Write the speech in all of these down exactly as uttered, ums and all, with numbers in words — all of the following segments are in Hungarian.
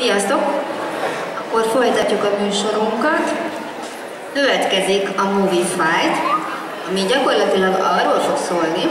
Sziasztok! Akkor folytatjuk a műsorunkat. Következik a Movie Fight, ami gyakorlatilag arról fog szólni,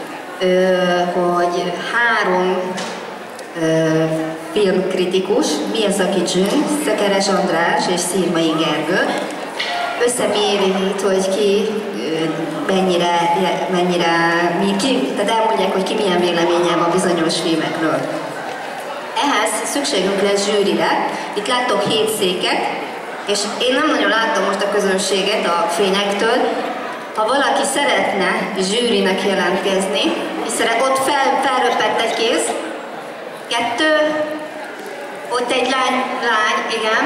hogy három filmkritikus, Miyazaki Jun, Szekeres András és Szirmai Gergő összemérít, hogy ki mennyire, mennyire mi, ki, tehát elmondják, hogy ki milyen véleménye van bizonyos filmekről. Ehhez szükségünk lesz zsűrire. Itt láttok hét széket, és én nem nagyon láttam most a közönséget a fényektől. Ha valaki szeretne zsűrinek jelentkezni, és szeret, ott fel, felröppett egy kéz, kettő, ott egy lány, lány, igen.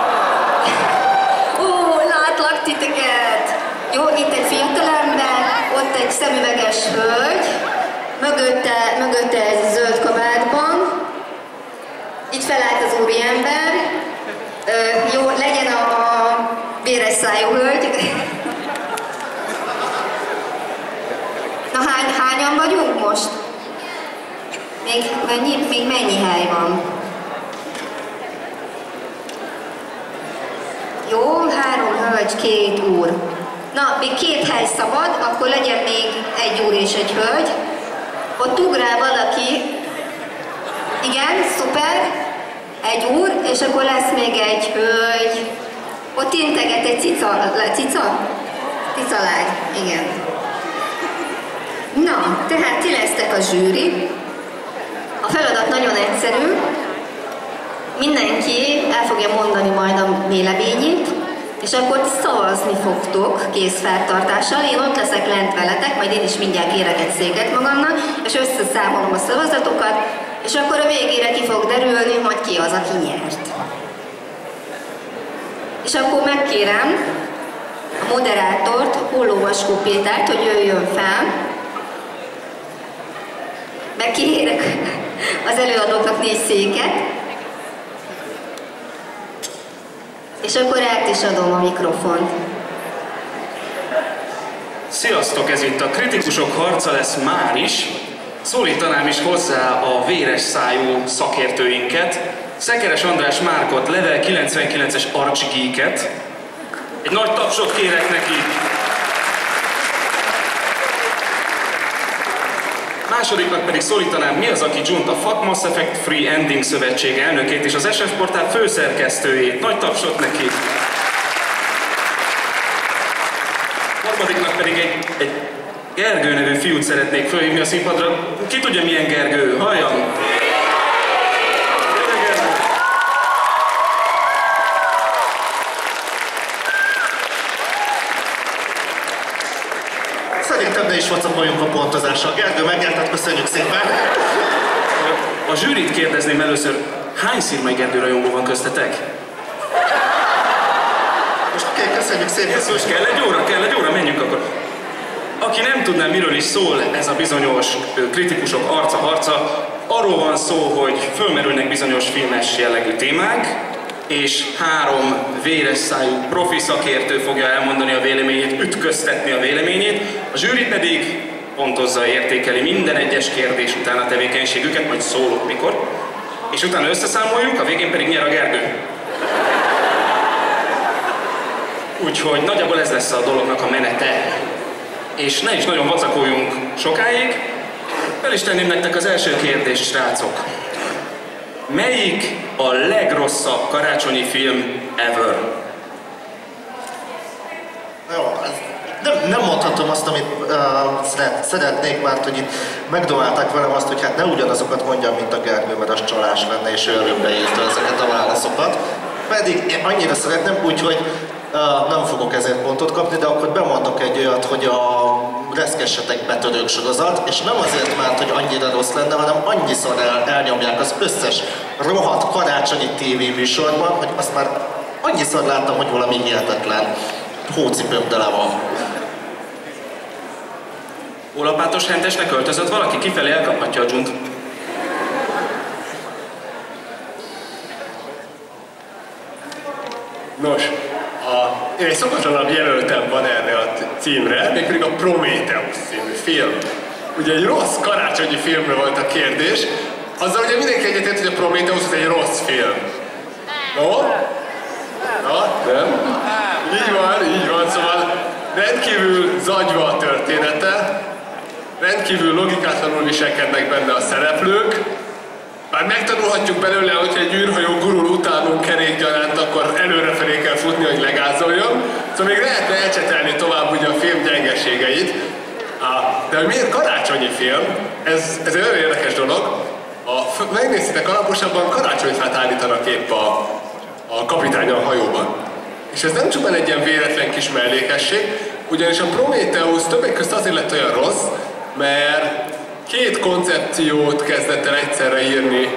Ó, látlak titeket! Jó, itt egy fiatalember, ott egy szemüveges hölgy, mögötte, mögötte egy zöld kabátban. Itt felállt az úriember. Ö, jó, legyen a, a véres szájú hölgy. Na hány, hányan vagyunk most? Még mennyi, még mennyi hely van? Jó, három hölgy, két úr. Na, még két hely szabad, akkor legyen még egy úr és egy hölgy. Ott ugrál valaki. Igen, szuper. Egy úr, és akkor lesz még egy hölgy. Ott integet egy cica, cica? Cica lány, igen. Na, tehát ti lesztek a zsűri. A feladat nagyon egyszerű. Mindenki el fogja mondani majd a véleményét, és akkor szavazni fogtok kézfeltartással. Én ott leszek lent veletek, majd én is mindjárt kérek egy széket magamnak, és összeszámolom a szavazatokat, és akkor a végére ki fog derülni, hogy ki az, aki nyert. És akkor megkérem a moderátort, a Hollóvaskó Pétert, hogy jöjjön fel. Megkérek az előadóknak négy széket. És akkor át is adom a mikrofont. Sziasztok, ez itt a kritikusok harca lesz már is. Szólítanám is hozzá a véres szájú szakértőinket, Szekeres András Márkot, Level kilencvenkilences Archgeeket. Egy nagy tapsot kérek neki. Másodiknak pedig szólítanám Miyazaki Junt, a Fuck Mass Effect Free Ending Szövetség elnökét és az es ef Portál főszerkesztőjét. Nagy tapsot neki. Harmadiknak pedig egy, egy Gergő nevű fiút szeretnék fölhívni a színpadra. Ki tudja milyen Gergő? Halljam! Szerintem ne is vacakoljunk a pontozással. Gergő megnyertet, köszönjük szépen! A zsűrit kérdezném először, hány Szirmai Gergő rajongó van köztetek? Most oké, okay, köszönjük szépen! Ez most kell egy óra, kell egy óra, menjünk akkor. Aki nem tudná, miről is szól ez a bizonyos kritikusok arca-harca, arról van szó, hogy fölmerülnek bizonyos filmes jellegű témák, és három véres szájú profi szakértő fogja elmondani a véleményét, ütköztetni a véleményét, a zsűri pedig pontozza, értékeli minden egyes kérdés után a tevékenységüket, majd szólok mikor, és utána összeszámoljuk, a végén pedig nyer a Gergő. Úgyhogy nagyjából ez lesz a dolognak a menete. És ne is nagyon vacakoljunk sokáig. Fel is tenném nektek az első kérdést, srácok. Melyik a legrosszabb karácsonyi film ever? Jó, nem, nem mondhatom azt, amit uh, szeret, szeretnék, mert hogy itt megdomálták velem azt, hogy hát ne ugyanazokat mondjam, mint a Gergő, mert az csalás lenne, és ő előbbre írta ezeket a válaszokat. Pedig én annyira szeretném, úgyhogy uh, nem fogok ezért pontot kapni, de akkor bemondok egy olyat, hogy a Reszkessetek betörők sorozat, és nem azért, mert hogy annyira rossz lenne, hanem annyiszor el, elnyomják az összes rohadt karácsonyi tévéműsorban, hogy azt már annyiszor láttam, hogy valami hihetetlen hócipőm tele van. Ólapátos hentesnek öltözött valaki, kifelé elkaphatja a dzsunt. Nos, a, egy szokatlanabb jelöltem van erre a címre, mégpedig a Prometheus című film. Ugye egy rossz karácsonyi filmről volt a kérdés, azzal ugye mindenki egyetért, hogy a Prometheus egy rossz film. No? Na, nem? Így van, így van, szóval rendkívül zagyva a története, rendkívül logikátlanul viselkednek benne a szereplők. Bár megtanulhatjuk belőle, hogyha egy űrhajó gurul utánunk kerékgyaránt, akkor előrefelé kell futni, hogy legázoljon. Szóval még lehetne elcsetelni tovább ugye a film gyengeségeit. De hogy miért karácsonyi film? Ez, ez egy olyan érdekes dolog. Ha megnézitek alaposabban, karácsonyfát állítanak épp a, a kapitány a hajóban. És ez nem csupán egy ilyen véletlen kis mellékesség, ugyanis a Prometheus többek között azért lett olyan rossz, mert két koncepciót kezdett el egyszerre írni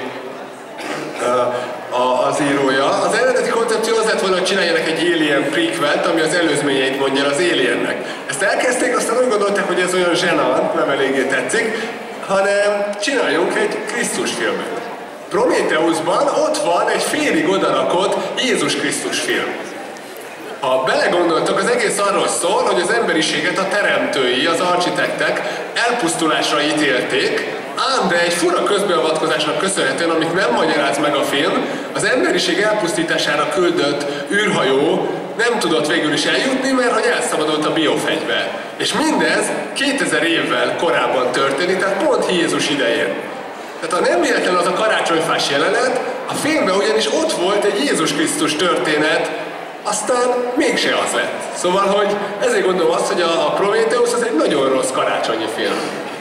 uh, az írója. Az eredeti koncepció az lett volna, hogy csináljanak egy Alien prequelt, ami az előzményeit mondja az Aliennek. Ezt elkezdték, aztán úgy gondolták, hogy ez olyan zsenant, nem eléggé tetszik, hanem csináljunk egy Krisztus filmet. Prometheusban ott van egy félig odarakott Jézus Krisztus film. Ha belegondoltok, az egész arról szól, hogy az emberiséget a teremtői, az architektek elpusztulásra ítélték, ám de egy fura közbeavatkozásnak köszönhetően, amit nem magyaráz meg a film, az emberiség elpusztítására küldött űrhajó nem tudott végül is eljutni, mert hogy elszabadult a biofegyver. És mindez kétezer évvel korábban történik, tehát pont Jézus idején. Tehát ha nem véletlen az a karácsonyfás jelenet, a filmben ugyanis ott volt egy Jézus Krisztus történet, aztán mégse az lett. Szóval, hogy ezért gondolom azt, hogy a Prometheus az egy nagyon rossz karácsonyi film.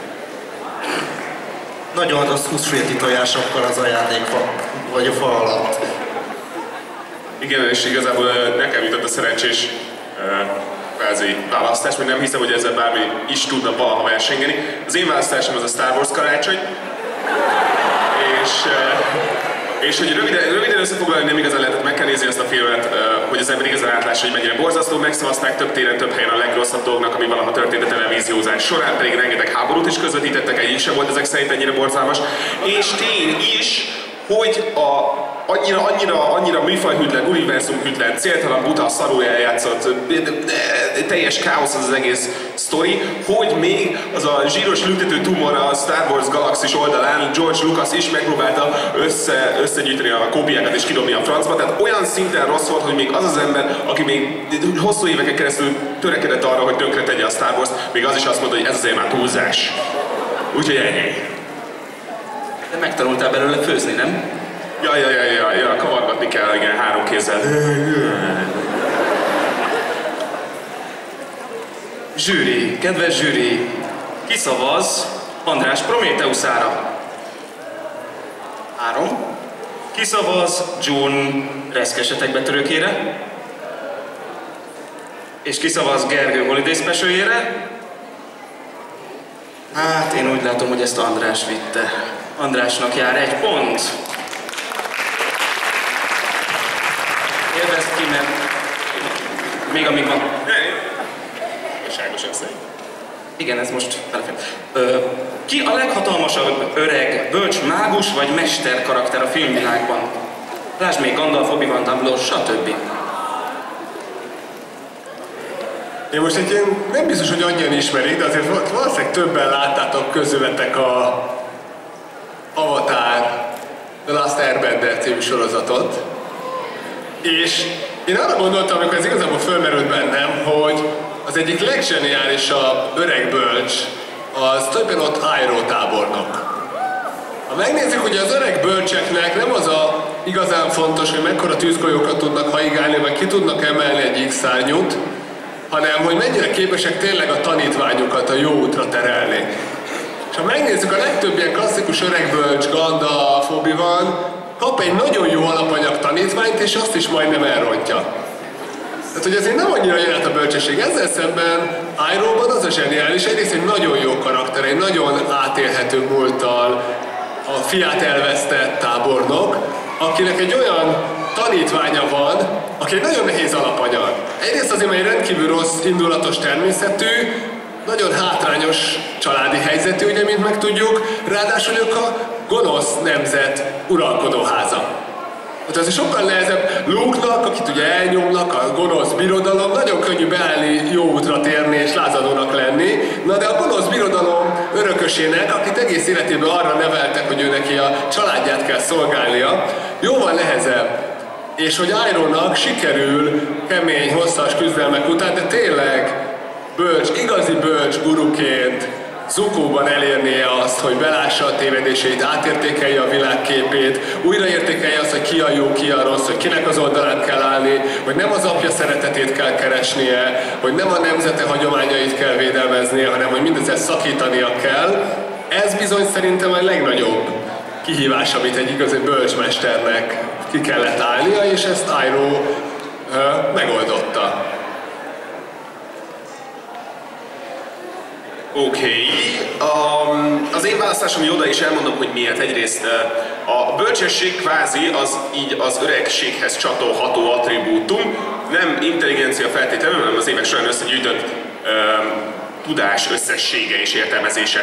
Nagyon rossz húsvéti tojásokkal az ajándékfa, vagy a fa alatt. Igen, és igazából nekem jutott a szerencsés kvázi választás, mert nem hiszem, hogy ezzel bármi is tudna valaha versengeni. Az én választásom az a Star Wars karácsony, és, és hogy röviden, röviden összefoglalni, nem igazán lehetett, meg kell nézni azt a filmet, hogy az ember igazán átlássa, hogy mennyire borzasztó, megszavazták több téren, több helyen a legrosszabb dolgnak, ami valaha történt a televíziózás során, pedig rengeteg háborút is közvetítettek, egyik sem volt ezek szerint ennyire borzalmas. És tény is, hogy a annyira, annyira, annyira műfajhűtlen, univerzumhűtlen, céltalan, buta, szarul eljátszott, teljes káosz az, az egész sztori, hogy még az a zsíros lüktető tumor a Star Wars galaxis oldalán George Lucas is megpróbálta össze, összegyűjteni a kópiákat és kidobni a francba, tehát olyan szinten rossz volt, hogy még az az ember, aki még hosszú éveken keresztül törekedett arra, hogy tönkre tegye a Star Wars, még az is azt mondta, hogy ez azért már túlzás. Úgyhogy ennyi. De megtanultál belőle főzni, nem? Ja, ja, ja, ja, ja, kavargatni kell, igen, három kézzel. Zsűri, kedves zsűri, ki szavaz András Prométheuszára? Három. Ki szavaz June reszkesetek betörőkére? És ki szavaz Gergő Holiday Specialjére? Hát én úgy látom, hogy ezt András vitte. Andrásnak jár egy pont. Érdezd ki, mert még amíg van. Igazságosan szerint. Igen, ez most belefér. Ki a leghatalmasabb öreg, bölcs, mágus vagy mester karakter a filmvilágban? Lásd még Gandalf, Obi-Wan, Dumbledore, stb. Én most egy ilyen, nem biztos, hogy annyian ismerik, de azért valószínűleg többen láttátok közületek a Avatar The Last Airbender című sorozatot. És én arra gondoltam, amikor ez igazából fölmerült bennem, hogy az egyik legzseniálisabb öreg bölcs az többen ott Iroh tábornok. Ha megnézzük, hogy az öreg bölcseknek nem az a igazán fontos, hogy mekkora tűzgolyókat tudnak haigálni, vagy ki tudnak emelni egy X-szárnyút, hanem hogy mennyire képesek tényleg a tanítványokat a jó útra terelni. És ha megnézzük, a legtöbb ilyen klasszikus öregbölcs, Gandalf, Obi-Wan kap egy nagyon jó alapanyag tanítványt, és azt is majdnem elrontja. Tehát, hogy azért nem annyira jön át a bölcsesség. Ezzel szemben Irohban az a zseniális, egyrészt egy nagyon jó karakter, egy nagyon átélhető múlttal a fiát elvesztett tábornok, akinek egy olyan tanítványa van, aki egy nagyon nehéz alapanyag. Egyrészt azért, mert egy rendkívül rossz indulatos természetű, nagyon hátrányos családi helyzetű, ugye, mint megtudjuk, ráadásul ők a gonosz nemzet uralkodóháza. Tehát ez sokkal nehezebb Luke-nak, akit ugye elnyomnak, a gonosz birodalom, nagyon könnyű beállni, jó útra térni és lázadónak lenni. Na de a gonosz birodalom örökösének, akit egész életében arra neveltek, hogy ő neki a családját kell szolgálnia, jóval nehezebb és hogy Irohnak sikerül kemény, hosszas küzdelmek után, de tényleg bölcs, igazi bölcs guruként Zukoban elérnie azt, hogy belássa a tévedéseit, átértékelje a világképét, újraértékelje azt, hogy ki a jó, ki a rossz, hogy kinek az oldalán kell állni, hogy nem az apja szeretetét kell keresnie, hogy nem a nemzete hagyományait kell védelmeznie, hanem hogy mindezzel szakítania kell. Ez bizony szerintem a legnagyobb kihívás, amit egy igazi bölcsmesternek ki kellett állnia, és ezt Iroh uh, megoldotta. Oké, okay. um, az én választásom Yoda, és elmondom, hogy miért. Egyrészt a bölcsesség kvázi az így az öregséghez csatolható attribútum, nem intelligencia feltétlenül, hanem az évek során összegyűjtött um, tudás összessége és értelmezése.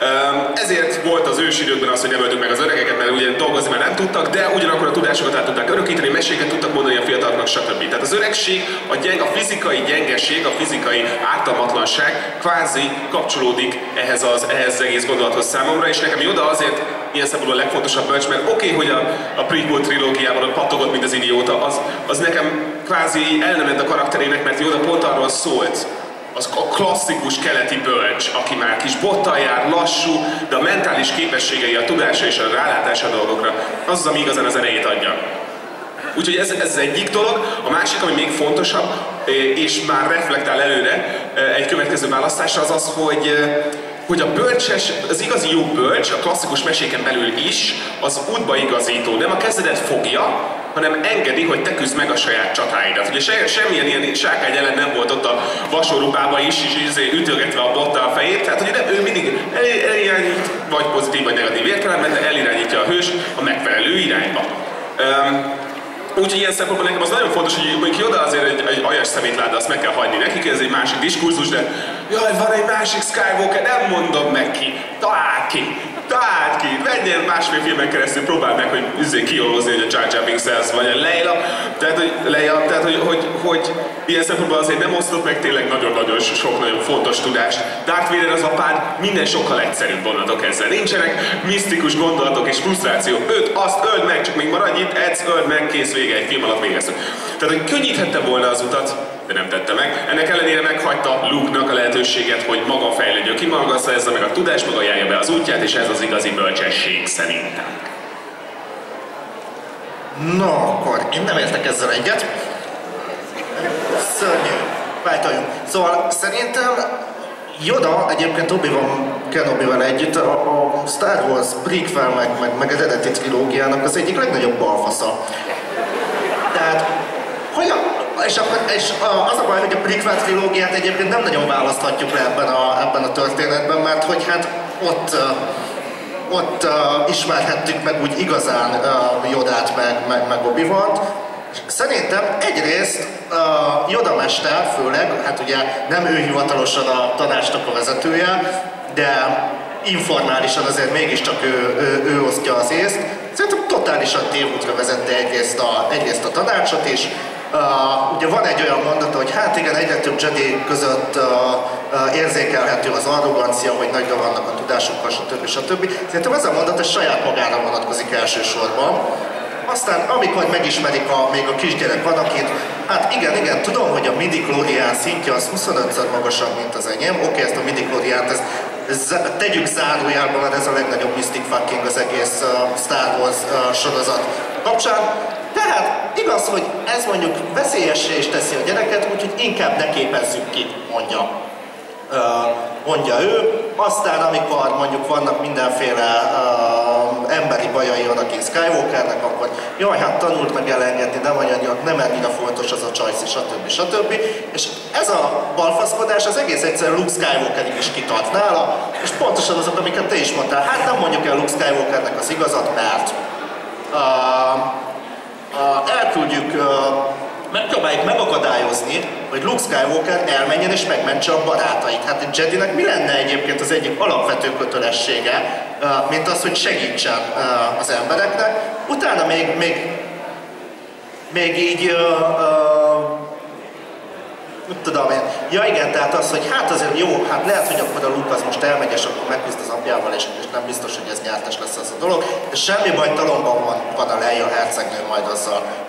Ezért volt az ősidőkben az, hogy nem öltük meg az öregeket, mert ugye dolgozni már nem tudtak, de ugyanakkor a tudásokat át tudták örökíteni, meséket tudtak mondani a fiataloknak, stb. Tehát az öregség, a, gyeng, a fizikai gyengeség, a fizikai ártalmatlanság kvázi kapcsolódik ehhez az, ehhez az egész gondolathoz számomra, és nekem Yoda azért ilyen szempontból a legfontosabb bölcs, mert oké, okay, hogy a, a prequel trilógiában ott pattogott, mint az idióta, az, az nekem kvázi el nem ment a karakterének, mert Yoda pont arról szólt, az a klasszikus keleti bölcs, aki már kis bottal jár, lassú, de a mentális képességei, a tudása és a rálátása a dolgokra, az az, ami igazán az erejét adja. Úgyhogy ez, ez az egyik dolog. A másik, ami még fontosabb, és már reflektál előre egy következő választásra, az az, hogy, hogy a bölcses, az igazi jó bölcs, a klasszikus meséken belül is, az útba igazító, nem a kezedet fogja, hanem engedi, hogy te küzd meg a saját csatáidat. Ugye se, semmilyen ilyen sárkány ellen nem volt ott a vasorúpába is, és ütölgetve a botta a fejét, tehát ugye nem, ő mindig el, elirányít, vagy pozitív, vagy negatív értelemben, de elirányítja a hős a megfelelő irányba. Um, Úgyhogy ilyen szempontból nekem az nagyon fontos, hogy mondjuk Yoda azért egy, egy aljas szemétláda, azt meg kell hagyni nekik, ez egy másik diskurzus, de jaj, van egy másik Skywalker, nem mondom meg ki, találd ki, találd ki, menjen másfél filmen keresztül, próbáld meg, hogy üzé kiolózni, hogy a Jar Jar Binks ez, vagy a Leia, tehát hogy, Leia, tehát, hogy, hogy, hogy ilyen szempontból azért nem osztott meg tényleg nagyon-nagyon sok nagyon fontos tudást. Darth Vader az apád, minden sokkal egyszerűbb gondolatok ezzel. Nincsenek misztikus gondolatok és frusztráció. Őt, azt öld meg, csak még maradj itt, edz, öld meg, kész, vége, egy film alatt végeztük. Tehát, hogy könnyíthette volna az utat, de nem tette meg. Ennek ellenére meghagyta Luke-nak a lehetőséget, hogy maga fejlődjön ki, maga szerezze meg a tudást, maga járja be az útját, és ez az igazi bölcsesség szerintem. No, akkor én nem értek ezzel egyet. Szörnyű. Váltoljunk. Szóval szerintem Yoda egyébként Obi-Wan Kenobivel együtt a, a Star Wars prequel meg, meg, meg eredeti trilógiának az egyik legnagyobb balfasza. Tehát, hogy a, és, a, és az a baj, hogy a prequel trilógiát egyébként nem nagyon választhatjuk le ebben a, ebben a történetben, mert hogy hát ott, ott uh, ismerhettük meg úgy igazán uh, Yodát meg, meg, meg Obi-Want. Szerintem egyrészt uh, Yoda mester, főleg, hát ugye nem ő hivatalosan a tanácsnak a vezetője, de informálisan azért mégiscsak ő, ő, ő osztja az észt. Szerintem totálisan tévútra vezette egyrészt a, egyrészt a tanácsot is. Uh, ugye van egy olyan mondata, hogy hát igen, egyre több Jedi között uh, uh, érzékelhető az arrogancia, hogy nagyra vannak a tudásukkal, stb. stb. Szerintem ez a mondat ez saját magára vonatkozik elsősorban. Aztán amikor megismerik a, még a kisgyerek van, akit, hát igen, igen, tudom, hogy a midi-chlorián szintje az huszonötször magasabb, mint az enyém. Oké, okay, ezt a midi-chloriánt, ezt, ezt tegyük zárójában, mert ez a legnagyobb mystic fucking az egész uh, Star Wars uh, sorozat kapcsán. Tehát igaz, hogy ez mondjuk veszélyessé is teszi a gyereket, úgyhogy inkább ne képezzük ki, mondja. Uh, mondja ő. Aztán amikor mondjuk vannak mindenféle uh, emberi bajai Anakin Skywalkernek, akkor jaj, hát tanult meg elengedni, nem, annyira, nem annyira fontos az a csajsz, stb. stb. És ez a balfaszkodás az egész egyszerűen Luke Skywalkerig is kitart nála, és pontosan azok, amiket te is mondtál, hát nem mondjuk el Luke Skywalkernek az igazat, mert uh, uh, elküldjük, uh, megpróbáljuk megakadályozni, hogy Luke Skywalker elmenjen és megmentse a barátait. Hát egy Jedinek mi lenne egyébként az egyik alapvető kötelessége, mint az, hogy segítsen az embereknek. Utána még, még, még így, úgy tudom én, ja igen, tehát az, hogy hát azért jó, hát lehet, hogy akkor a Luke az most elmegy, és akkor megküzd az apjával, és, és nem biztos, hogy ez nyertes lesz az a dolog, és semmi baj, talomban van, van a Leia hercegnő majd azzal,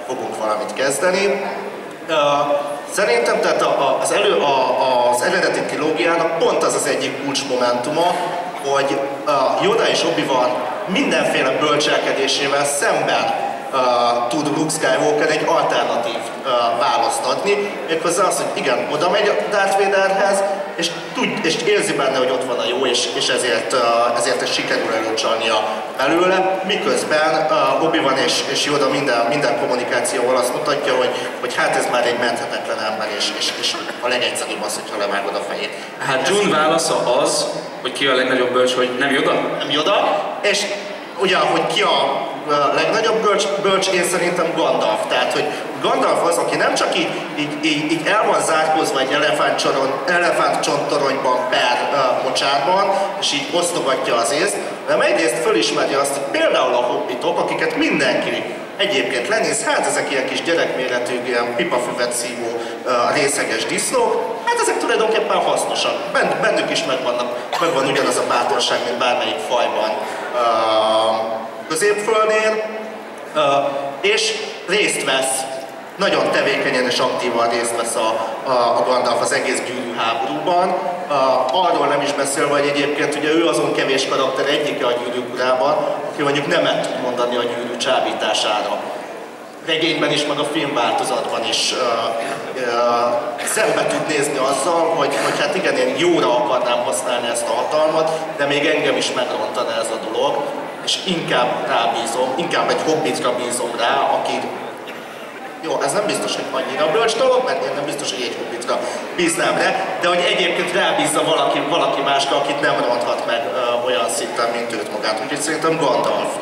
fogunk valamit kezdeni. Szerintem tehát az, elő, az eredeti trilógiának pont az az egyik kulcsmomentuma, hogy Yoda és Obi-Wan mindenféle bölcselkedésével szemben Uh, tud Luke Skywalker egy alternatív uh, választ adni, méghozzá az, hogy igen, oda megy Darth Vaderhez, és, tud, és érzi benne, hogy ott van a jó, és, és ezért, uh, ezért ez sikerül előcsalnia belőle, miközben uh, Obi-Wan és, és Yoda minden, minden kommunikációval azt mutatja, hogy, hogy hát ez már egy menthetetlen ember, és, és, és a legegyszerűbb az, hogyha levágod a fejét. Hát June válasza az, hogy ki a legnagyobb bölcs, hogy nem Yoda? Nem Yoda, és ugye, hogy ki a legnagyobb bölcs, bölcs, én szerintem Gandalf. Tehát, hogy Gandalf az, aki nem csak így, így, így, így el van zárkózva egy elefántcsontoronyban per uh, mocsárban, és így osztogatja az észt, hanem egyrészt fölismeri azt, hogy például a hobbitok, akiket mindenki egyébként lenéz, hát ezek ilyen kis gyerekméretű, ilyen pipafüvet szívó uh, részeges disznók, hát ezek tulajdonképpen hasznosak. Bennük is megvannak, megvan ugyanaz a bátorság, mint bármelyik fajban uh, Középföldnél, uh, és részt vesz, nagyon tevékenyen és aktívan részt vesz a, a, a Gandalf az egész gyűrű háborúban. Uh, arról nem is beszélve, hogy egyébként ugye ő azon kevés karakter egyike a Gyűrűk urában, aki mondjuk nemet tud mondani a gyűrű csábítására. Regényben is, meg a filmváltozatban is uh, uh, szembe tud nézni azzal, hogy, hogy hát igen, én jóra akarnám használni ezt a hatalmat, de még engem is megrontaná ez a dolog, és inkább rábízom, inkább egy hobbitra bízom rá, aki... Jó, ez nem biztos, hogy annyira bölcs dolog, mert én nem biztos, hogy egy hobbitra bíznám rá, de hogy egyébként rábízza valaki, valaki másra, akit nem ronthat meg uh, olyan szinten, mint őt magát. Úgyhogy szerintem Gandalf.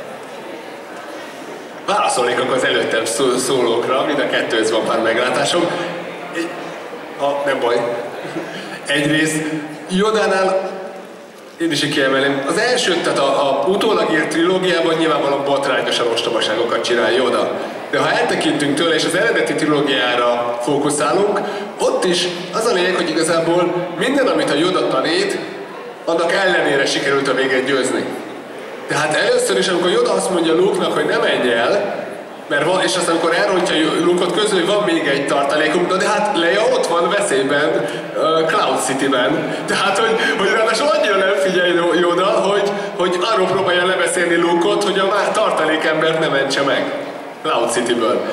Válaszolnék akkor az előttem szólókra, mind a kettőhöz van pár meglátásom. Ha, nem baj. Egyrészt Yodánál én is kiemelném. Az első, tehát a, a utólag írt trilógiában nyilvánvalóan botrányosan ostobaságokat csinál Yoda. De ha eltekintünk tőle és az eredeti trilógiára fókuszálunk, ott is az a lényeg, hogy igazából minden, amit a Yoda tanít, annak ellenére sikerült a végén győzni. Tehát először is, amikor Yoda azt mondja Luke-nak, hogy ne menj el, mert van, és aztán amikor elrontja Luke-ot közül, hogy van még egy tartalékunk, de hát Leia ott van veszélyben, uh, Cloud City-ben. Tehát, hogy, hogy ráadásul annyira nem figyelj Yoda, hogy, hogy arról próbálja lebeszélni Luke-ot, hogy a tartalékembert ne mentse meg Cloud City-ből.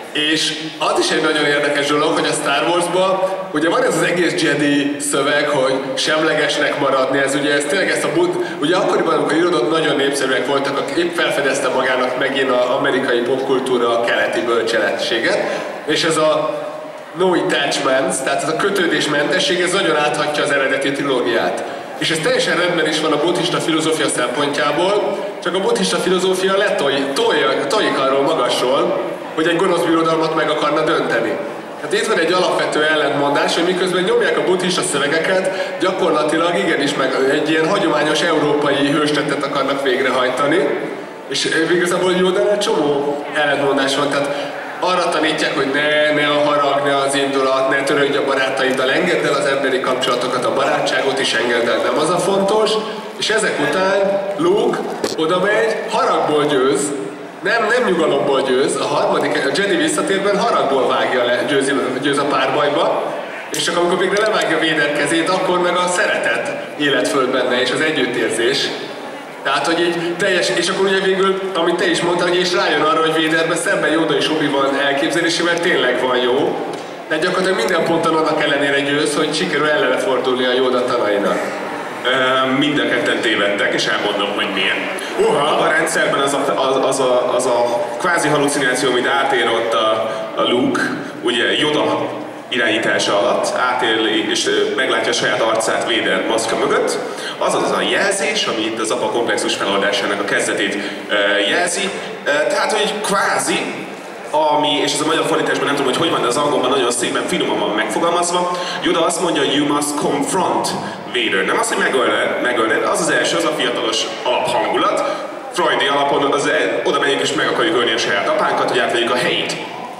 És az is egy nagyon érdekes dolog, hogy a Star Wars-ban ugye van ez az egész Jedi szöveg, hogy semlegesnek maradni, ez ugye ez tényleg ezt a bud... Ugye akkoriban, amikor irodott, nagyon népszerűek voltak, aki épp felfedezte magának megint az amerikai popkultúra a keleti bölcseletséget, és ez a no attachments, tehát ez a kötődésmentesség, ez nagyon áthatja az eredeti trilógiát. És ez teljesen rendben is van a buddhista filozófia szempontjából, csak a buddhista filozófia letoljuk arról magasról, hogy egy gonosz birodalmat meg akarna dönteni. Hát itt van egy alapvető ellentmondás, hogy miközben nyomják a buddhista szövegeket, gyakorlatilag igenis meg egy ilyen hagyományos európai hőstetet akarnak végrehajtani, és igazából Yodánál csomó ellentmondás van, tehát arra tanítják, hogy ne, ne a harag, ne az indulat, ne törődj a barátaiddal, engedd el az emberi kapcsolatokat, a barátságot is engedd el, nem az a fontos, és ezek után Luke oda megy, haragból győz, Nem, nem nyugalomból győz, a harmadik, a Jedi visszatérben haragból vágja le, győz, győz a párbajba, és csak amikor végre levágja Vader kezét, akkor meg a szeretet élet föl benne, és az együttérzés. Tehát, hogy így teljes, és akkor ugye végül, amit te is mondtál, hogy és rájön arra, hogy Vaderben szemben Yoda és Obi-Wan elképzelésével tényleg van jó, de gyakorlatilag minden ponton annak ellenére győz, hogy sikerül ellene fordulni a Yoda tanainak. Mind a ketten tévedtek, és elmondom, hogy milyen. Uha, a rendszerben az a, az, az, a, az a kvázi halucináció, amit átér ott a, a Luke, ugye Yoda irányítása alatt átéli, és meglátja a saját arcát Vader maszkja mögött, az az a jelzés, ami itt az apa komplexus feloldásának a kezdetét jelzi. Tehát, hogy kvázi, ami, és ez a magyar fordításban nem tudom, hogy hogy van, de az angolban nagyon szépen finoman van megfogalmazva, Yoda azt mondja, you must confront Vader. Nem az, hogy megölned, megölned, az az első, az a fiatalos alaphangulat. Freudi alapon az, oda megyünk és meg akarjuk ölni a saját apánkat, hogy átvegyük a helyét.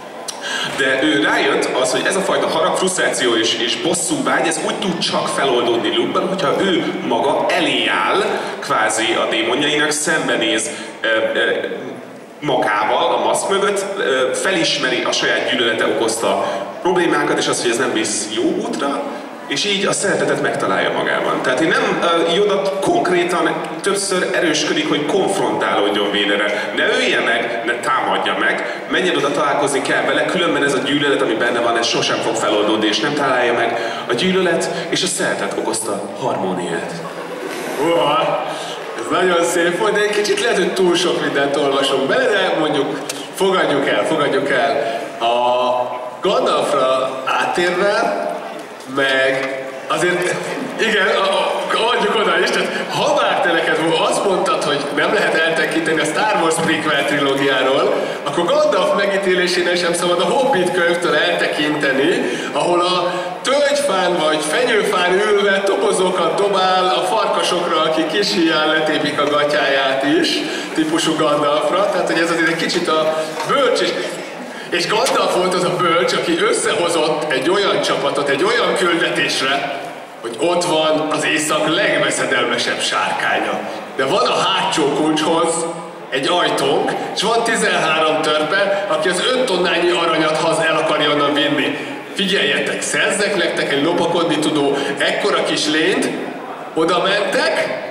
De ő rájött az, hogy ez a fajta harag, frusztráció és, és bosszú vágy, ez úgy tud csak feloldódni Luke-ban, hogyha ő maga elé áll, kvázi a démonjainak, szembenéz, magával, a maszk mögött, felismeri a saját gyűlölete okozta problémákat, és azt, hogy ez nem visz jó útra, és így a szeretetet megtalálja magában. Tehát én nem, Yoda konkrétan többször erősködik, hogy konfrontálódjon Vaderre. Ne ölje meg, ne támadja meg, menjen oda, találkozni kell vele, különben ez a gyűlölet, ami benne van, ez sosem fog feloldódni, és nem találja meg. A gyűlölet és a szeretet okozta harmóniát. Uha, ez nagyon szép volt, de egy kicsit lehet, hogy túl sok mindent olvasunk bele, de mondjuk fogadjuk el, fogadjuk el. A Gandalfra átérve, meg azért, igen, adjuk oda is, tehát ha már te neked azt mondtad, hogy nem lehet eltekinteni a Star Wars prequel trilógiáról, akkor Gandalf megítélésénél sem szabad a Hobbit könyvtől eltekinteni, ahol a tölgyfán vagy fenyőfán ülve tobozokat dobál a farkasokra, akik kis híján letépik a gatyáját is, típusú Gandalfra, tehát hogy ez azért egy kicsit a bölcs is. És Gandalf volt az a bölcs, aki összehozott egy olyan csapatot, egy olyan küldetésre, hogy ott van az éjszak legveszedelmesebb sárkánya. De van a hátsó kulcshoz egy ajtónk, és van tizenhárom törpe, aki az öt tonnányi aranyat haza el akarja onnan vinni. Figyeljetek, szerzek nektek egy lopakodni tudó ekkora kis lényt, oda mentek,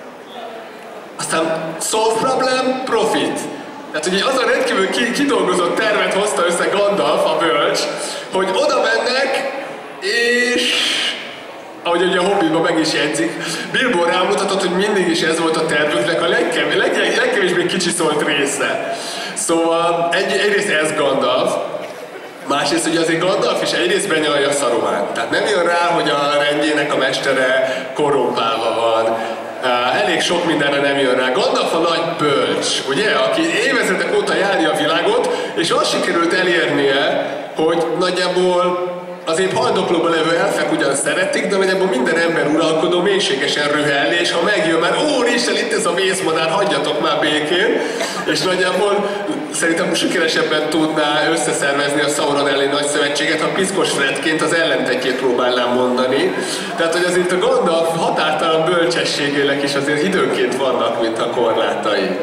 aztán solve problem, profit. Tehát ugye az a rendkívül kidolgozott tervet hozta össze Gandalf, a bölcs, hogy oda mennek, és ahogy ugye a Hobbitban meg is jegyzik, Bilbo rámutatott, hogy mindig is ez volt a tervüknek a legkev leg legkevésbé kicsiszolt része. Szóval egy, egyrészt ez Gandalf, másrészt ugye azért Gandalf is egyrészt benyalja Sarumánt. Tehát nem jön rá, hogy a rendjének a mestere korrumpálva van. Elég sok mindenre nem jön rá. Gandalf a nagy bölcs, ugye, aki évezredek óta járja a világot, és azt sikerült elérnie, hogy nagyjából az épp haldoklóban levő elfek ugyan szeretik, de nagyjából minden ember uralkodó mélységesen rühel, és ha megjön már, úristen, itt ez a vészmadár, hagyjatok már békén, és nagyjából szerintem sikeresebben tudná összeszervezni a Sauron elleni nagy szövetséget, ha piszkos Fredként az ellentetjét próbálnám mondani. Tehát, hogy azért a Gandalf határtalan bölcsességének is azért időnként vannak, mint a korlátai.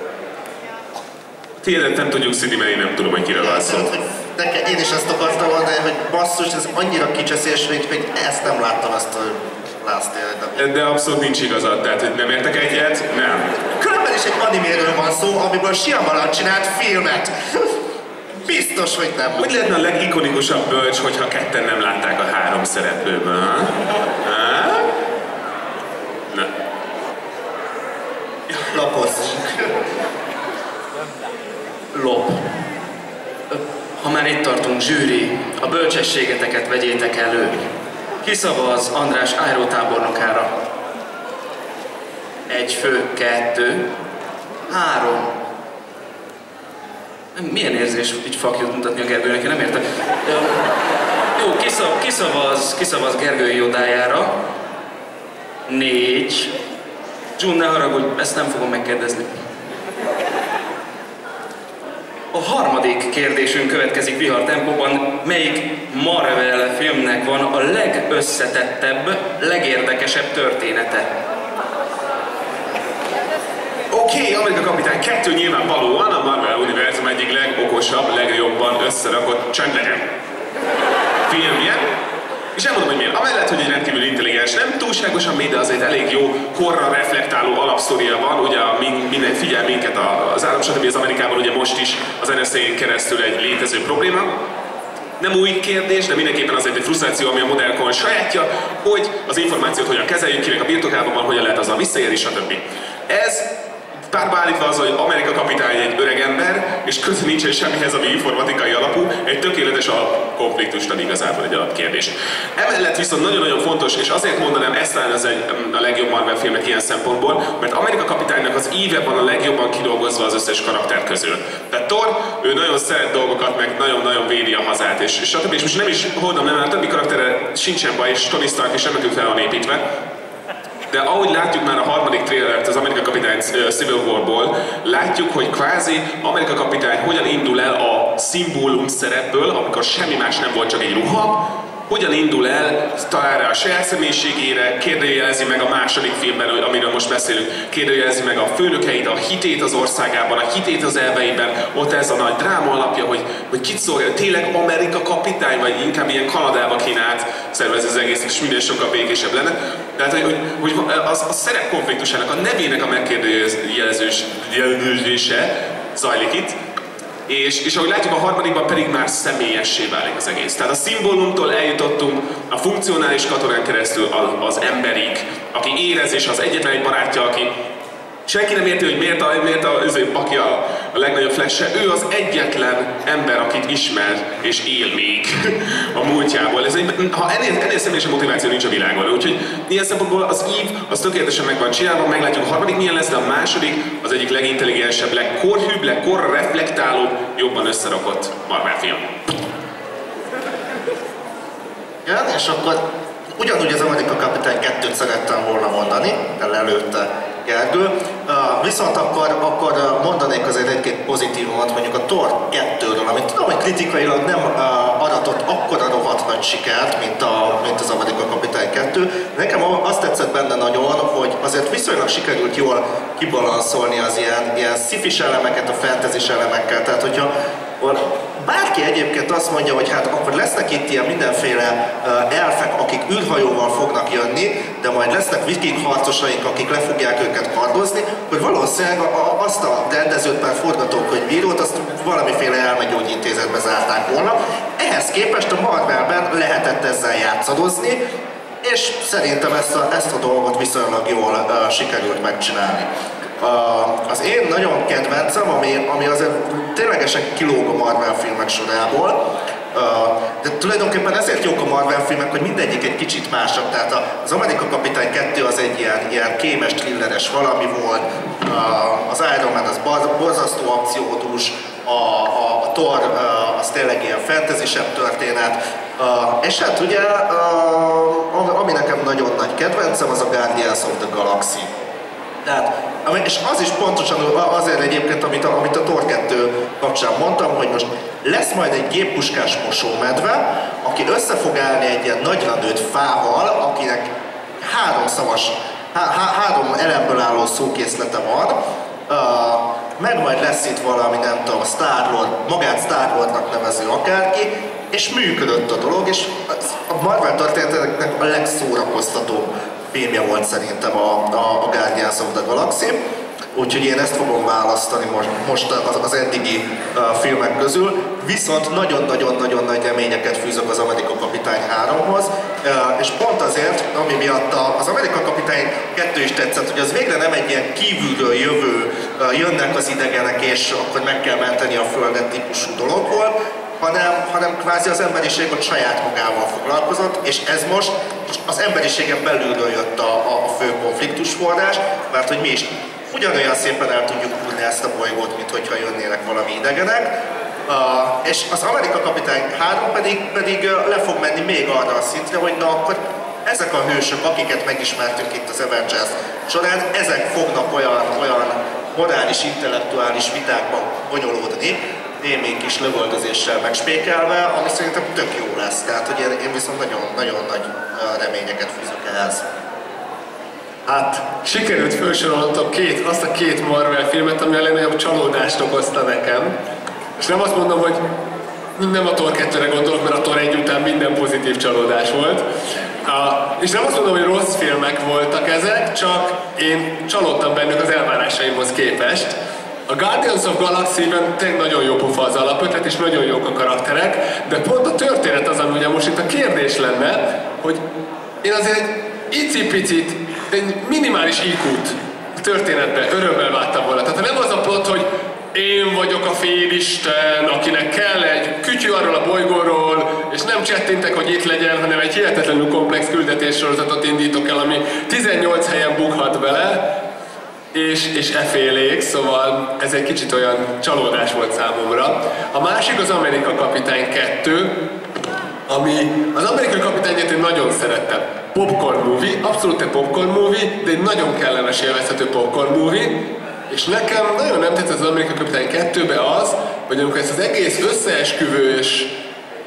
Tiédet nem tudjuk szidni, mert én nem tudom, hogy kiről van szó. Nekem, én is ezt akartam mondani, hogy basszus, ez annyira kicseszés, még, még ezt nem láttam, ezt a Last Airbender. De abszolút nincs igazad, tehát hogy nem értek egyet? Nem. Különben is egy animéről van szó, amiből Shyamalan csinált filmet. Biztos, hogy nem. Hogy lehetne a legikonikusabb bölcs, hogyha ketten nem látták a három szereplőből, ha? Ha? Na. Lapozzunk. Lop. Ha már itt tartunk, zsűri, a bölcsességeteket vegyétek elő. Kiszavaz András Ájró tábornokára. Egy fő, kettő, három. Milyen érzés így fakjút mutatni a Gergőnek, én nem értem. Jó, kiszav, kiszavaz, kiszavaz Gergő Jodájára. Négy. June, ne haragudj, ezt nem fogom megkérdezni. A harmadik kérdésünk következik vihar tempóban. Melyik Marvel filmnek van a legösszetettebb, legérdekesebb története? Oké, okay, Amerika Kapitány kettő nyilvánvalóan a Marvel univerzum egyik legokosabb, legjobban összerakott csendlegyen filmje. És elmondom, hogy miért. Amellett, hogy egy rendkívül intelligens, nem túlságosan mély, de azért elég jó korra reflektáló alapsztoria van, ugye minden figyel minket az állam, stb. Az Amerikában ugye most is az en es á-n keresztül egy létező probléma. Nem új kérdés, de mindenképpen azért egy frusztráció, ami a modellkon sajátja, hogy az információt hogyan kezeljük, kinek a birtokában van, hogyan lehet azzal visszaélni, stb. Ez párba állítva az, hogy Amerika Kapitány egy öreg ember, és köze nincsen semmihez, ami informatikai alapú, egy tökéletes alapkonfliktust ad igazából egy alapkérdés. Emellett viszont nagyon-nagyon fontos, és azért mondanám, ezt talán ez egy, a legjobb Marvel filmek ilyen szempontból, mert Amerika Kapitánynak az íve van a legjobban kidolgozva az összes karakter közül. Tehát Thor, ő nagyon szeret dolgokat, meg nagyon-nagyon védi a hazát, és, és stb. És most nem is holdom, nem, a többi karakterre sincsen baj, és Tony Stark is remekül fel van építve. De ahogy látjuk már a harmadik trailert az Amerika Kapitány Civil War-ból, látjuk, hogy kvázi Amerika Kapitány hogyan indul el a szimbólum szerepből, amikor semmi más nem volt, csak egy ruha, hogyan indul el, talál rá a saját személyiségére, kérdőjelezi meg a második filmben, amiről most beszélünk, kérdőjelezi meg a főnökeit, a hitét az országában, a hitét az elveiben, ott ez a nagy dráma alapja, hogy, hogy kit szolgál, tényleg Amerika kapitány, vagy inkább ilyen Kanadába kéne átszervezni az egész, és minél sokkal békésebb lenne. Tehát, hogy, hogy az, a szerep konfliktusának, a nevének a megkérdőjelezése zajlik itt, És, és ahogy látjuk, a harmadikban pedig már személyessé válik az egész. Tehát a szimbólumtól eljutottunk a funkcionális katonán keresztül az emberig, aki érez, és az egyetlen egy barátja, aki senki nem érti, hogy miért a, miért a, a Bucky a, a legnagyobb flash-e. Ő az egyetlen ember, akit ismer és él még a múltjából. Ez egy, ha ennél, ennél személyes motiváció nincs a világon. Úgyhogy ilyen szempontból az Eve az tökéletesen meg van csinálva, meglátjuk a harmadik milyen lesz, de a második az egyik legintelligensebb, legkorhűbb, legkorreflektálóbb, jobban összerakott Marvel film. Igen, és akkor ugyanúgy az Amerika Kapitány kettőt szerettem volna mondani, el előtte Gergő. Uh, viszont akkor, akkor mondanék azért egy-két pozitívumot, mondjuk a Thor kettőről, amit tudom, hogy kritikailag nem uh, aratott akkora rohadt nagy sikert, mint, a, mint az Amerika Kapitány kettő. Nekem azt tetszett benne nagyon, hogy azért viszonylag sikerült jól kibalanszolni az ilyen, ilyen sci-fis elemeket a fantasy elemekkel. Tehát, hogyha bárki egyébként azt mondja, hogy hát akkor lesznek itt ilyen mindenféle uh, elfek, akik űrhajóval fognak jönni, de majd lesznek viking harcosaink, akik le fogják őket kardozni, hogy valószínűleg a, a, azt a rendezőt per forgatókönyvírót azt valamiféle elmegyógyintézetbe zárták volna. Ehhez képest a Marvelben lehetett ezzel játszadozni, és szerintem ezt a, ezt a dolgot viszonylag jól uh, sikerült megcsinálni. Uh, az én nagyon kedvencem, ami, ami azért ténylegesen kilóg a Marvel filmek sorából, uh, de tulajdonképpen ezért jók a Marvel filmek, hogy mindegyik egy kicsit másabb. Tehát az Amerika Kapitány kettő az egy ilyen, ilyen kémes, thrilleres valami volt, uh, az Iron Man az borzasztó akciódús, a, a, a Thor uh, az tényleg ilyen fantasy-sebb történet, uh, és hát ugye, uh, ami nekem nagyon nagy kedvencem, az a Guardians of the Galaxy. Tehát, és az is pontosan azért egyébként, amit a, amit a Thor kettő kapcsán mondtam, hogy most lesz majd egy géppuskás mosómedve, aki össze fog állni egy ilyen nagyra nőtt fával, akinek három szavas, há, há, három elemből álló szókészlete van, uh, meg majd lesz itt valami, nem tudom, Star-Lord, magát Star-Lordnak nevező akárki, és működött a dolog, és a Marvel történeteknek a legszórakoztatóbb filmje volt szerintem a, a, a Guardians of the Galaxy, úgyhogy én ezt fogom választani most, most az, az eddigi uh, filmek közül, viszont nagyon-nagyon-nagyon nagy reményeket fűzök az Amerika Kapitány háromhoz, uh, és pont azért, ami miatt az Amerika Kapitány kettő is tetszett, hogy az végre nem egy ilyen kívülről jövő, uh, jönnek az idegenek és akkor meg kell menteni a Földet típusú dolog volt, hanem, hanem kvázi az emberiség ott saját magával foglalkozott, és ez most az emberiségen belülről jött a, a, a fő konfliktusforrás, mert hogy mi is ugyanolyan szépen el tudjuk húzni ezt a bolygót, mint hogyha jönnének valami idegenek. Uh, és az Amerika Kapitány három pedig, pedig uh, le fog menni még arra a szintre, hogy na akkor ezek a hősök, akiket megismertünk itt az Avengers során, ezek fognak olyan, olyan morális, intellektuális vitákban bonyolódni, némi kis lövöldözéssel megspékelve, ami szerintem tök jó lesz. Tehát, hogy én, én viszont nagyon-nagyon nagy reményeket fűzök ehhez. Hát, sikerült felsorolnom két, azt a két Marvel filmet, ami a legnagyobb csalódást okozta nekem. És nem azt mondom, hogy nem a Thor kettőre gondolok, mert a Thor egy után minden pozitív csalódás volt. Uh, és nem azt mondom, hogy rossz filmek voltak ezek, csak én csalódtam bennük az elvárásaimhoz képest. A Guardians of Galaxy-ben tényleg nagyon jó pofa az alapötlet, és nagyon jók a karakterek, de pont a történet az, ami ugye most itt a kérdés lenne, hogy én azért egy icipicit, egy minimális í kút a történetben örömmel vártam volna. Tehát nem az a plot, hogy én vagyok a félisten, akinek kell egy kütyű arról a bolygóról, és nem csettintek, hogy itt legyen, hanem egy hihetetlenül komplex küldetéssorozatot indítok el, ami tizennyolc helyen bukhat bele, és, és efélék, szóval ez egy kicsit olyan csalódás volt számomra. A másik az Amerika Kapitány kettő, ami az Amerikai Kapitányét én nagyon szerettem. Popcorn movie, abszolút egy popcorn movie, de egy nagyon kellemes élvezhető popcorn movie, és nekem nagyon nem tetszett az Amerikai Kapitány kettőbe az, hogy amikor ezt az egész összeesküvős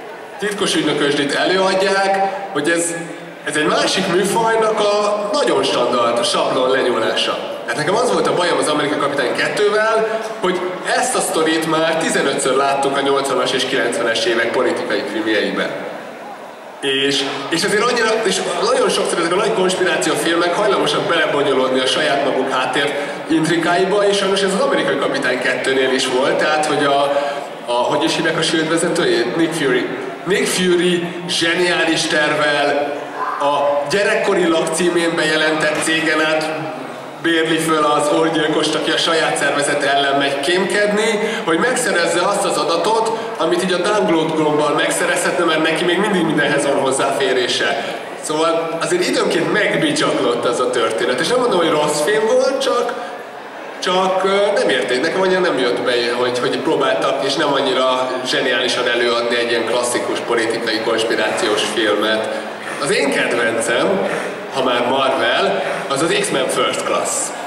titkos ügynökösdit előadják, hogy ez, ez egy másik műfajnak a nagyon standard, a sablon lenyúlása. Hát nekem az volt a bajom az Amerikai Kapitány kettővel, hogy ezt a sztorit már tizenötször láttuk a nyolcvanas és kilencvenes évek politikai krimjeiben. És, és azért annyira, és nagyon sokszor ezek a nagy konspirációfilmek hajlamosak belebonyolódni a saját maguk háttér intrikáiba, és sajnos ez az Amerikai Kapitány kettőnél is volt, tehát hogy a, a hogy is hívják a Shield vezetőjét? Nick Fury. Nick Fury zseniális tervvel a gyerekkori lakcímén bejelentett cégen át bérli föl az orgyilkost, aki a saját szervezet ellen megy kémkedni, hogy megszerezze azt az adatot, amit így a download gombbal megszerezhetne, mert neki még mindig mindenhez van hozzáférése. Szóval azért időnként megbicsaklott az a történet. És nem mondom, hogy rossz film volt, csak, csak nem érték. Nekem annyira nem jött be, hogy, hogy próbáltak, és nem annyira zseniálisan előadni egy ilyen klasszikus politikai konspirációs filmet. Az én kedvencem, ha már Marvel, az az X-Men First Class.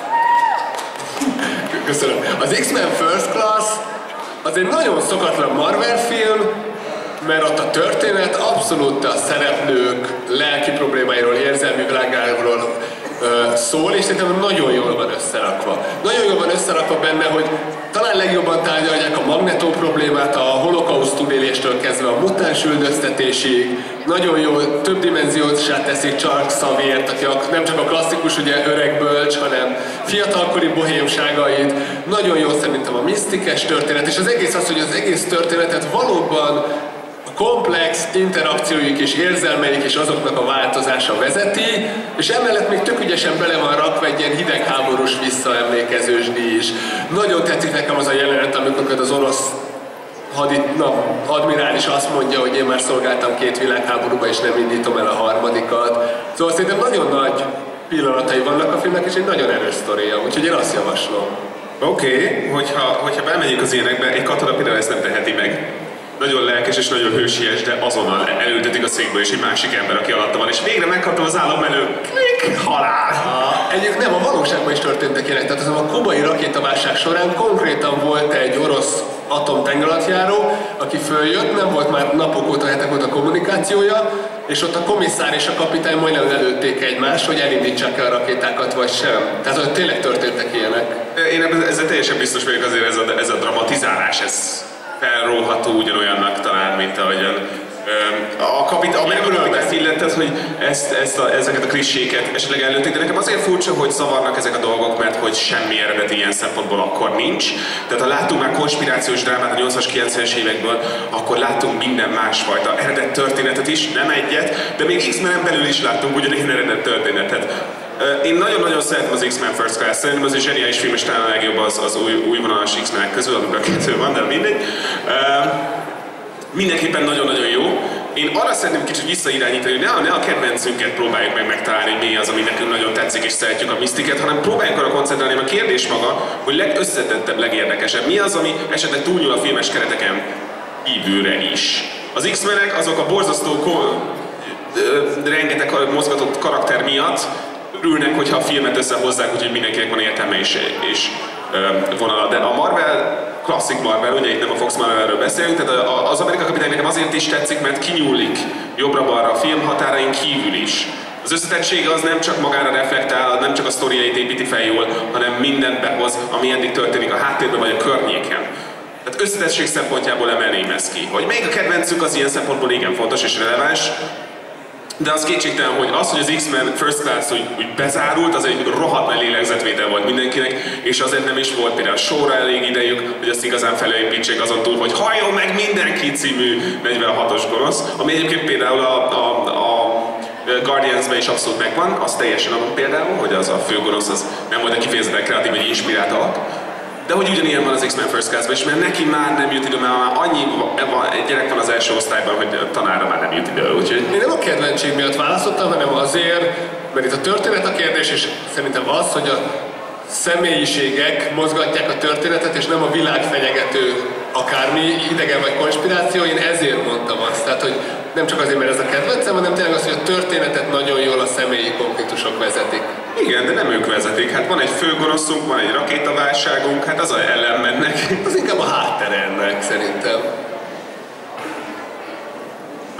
Köszönöm. Az X-Men First Class az egy nagyon szokatlan Marvel film, mert ott a történet abszolút a szereplők lelki problémáiról, érzelmi világáról ö, szól, és szerintem nagyon jól van összerakva. Nagyon jól van összerakva benne, hogy talán legjobban tárgyalják a Magneto problémát, a holokauszt túléléstől kezdve a mutáns üldöztetésig. Nagyon jól több dimenziósá teszik Charles Xaviert, aki a, nem csak a klasszikus ugye, öreg bölcs, hanem fiatalkori bohémságait. Nagyon jó szerintem a misztikes történet, és az egész az, hogy az egész történetet valóban komplex interakcióik és érzelmeik és azoknak a változása vezeti, és emellett még tök ügyesen bele van rakva egy ilyen hidegháborús visszaemlékezősdi is. Nagyon tetszik nekem az a jelenet, amikor az orosz hadit, na, admirális azt mondja, hogy én már szolgáltam két világháborúba és nem indítom el a harmadikat. Szóval szerintem nagyon nagy pillanatai vannak a filmnek, és egy nagyon erős sztoria, úgyhogy én azt javaslom. Oké, okay, hogyha, hogyha bemegyünk az ilyenekbe, egy katona például ezt nem teheti meg. Nagyon lelkes és nagyon hősies, de azonnal elültetik a székből, és egy másik ember, aki alatta van, és végre megkaptam az álommenő. Klik! Halál! Egyébként nem, a valóságban is történtek ilyenek. Tehát az a kubai rakétaválság során konkrétan volt egy orosz atomtengeralattjáró, aki följött, nem volt már napok óta, hetek óta kommunikációja, és ott a komisszár és a kapitány majdnem előtték egymást, hogy elindítsák el a rakétákat, vagy sem. Tehát ott tényleg történtek ilyenek. Én ezzel teljesen biztos vagyok, azért ez a, ez a dramatizálás, ez felróható ugyanolyannak talán, mint ahogyan a kapitán, amely örültek illetett, hogy ezt, ezt a, ezeket a klisséket esetleg előtték, de nekem azért furcsa, hogy zavarnak ezek a dolgok, mert hogy semmi eredeti ilyen szempontból akkor nincs. Tehát ha látunk már konspirációs drámát a nyolcvanas, kilencvenes évekből, akkor látunk minden másfajta eredet történetet is, nem egyet, de még X-Men-en belül is láttunk ugyanilyen eredet történetet. Én nagyon-nagyon szeretem az X-Men First Class, szerintem az egy zseniális film, és talán a legjobb az, az új, új vonalas X-menek közül, amiben kettő van, de mindegy. Uh, mindenképpen nagyon-nagyon jó. Én arra szeretném kicsit visszairányítani, hogy ne, ne a kedvencünket próbáljuk meg megtalálni, hogy mi az, ami nekünk nagyon tetszik és szeretjük a misztiket, hanem próbáljuk arra koncentrálni, mert a kérdés maga, hogy legösszetettebb, legérdekesebb. Mi az, ami esetleg túlnyúl a filmes kereteken kívülre is. Az X-menek azok a borzasztó, rengeteg mozgatott karakter miatt örülnek, hogyha a filmet összehozzák, úgyhogy mindenkinek van értelme és, és vonala. De a Marvel, klasszik Marvel, ugye itt nem a Fox Marvelről beszélünk, tehát az Amerikai Kapitány nekem azért is tetszik, mert kinyúlik jobbra-balra a film határain kívül is. Az összetettsége az nem csak magára reflektál, nem csak a sztoriait építi fel jól, hanem mindent behoz, ami eddig történik a háttérben vagy a környéken. Tehát összetettség szempontjából emelném ezt ki. Hogy még a kedvencük az ilyen szempontból igen fontos és releváns, de az kétségtelen, hogy az, hogy az X-Men First Class úgy, úgy bezárult, az egy rohadt nagy lélegzetvétel volt mindenkinek, és azért nem is volt például sorra elég idejük, hogy azt igazán felépítsék azon túl, hogy halljon meg mindenki című negyvenhatos gonosz, ami egyébként például a, a, a Guardians-ben is abszolút megvan, az teljesen adott például, hogy az a főgonosz az nem volt egy kifejezetten kreatív vagy inspirált alak. De hogy ugyanilyen van az X-Men First Class-ban is, mert neki már nem jut idő, mert már annyi van, egy gyerek van az első osztályban, hogy a tanára már nem jut idő, úgyhogy... Én nem a kedventség miatt választottam, hanem azért, mert itt a történet a kérdés, és szerintem az, hogy a személyiségek mozgatják a történetet, és nem a világ fenyegető akármi, idegen vagy konspiráció, én ezért mondtam azt. Tehát, hogy nem csak azért, mert ez a kedvencem, hanem tényleg az, hogy a történetet nagyon jól a személyi konfliktusok vezetik. Igen, de nem ők vezetik. Hát van egy főgonoszunk, van egy rakétaválságunk, hát az a ellen mennek. Az inkább a háttere ennek, szerintem.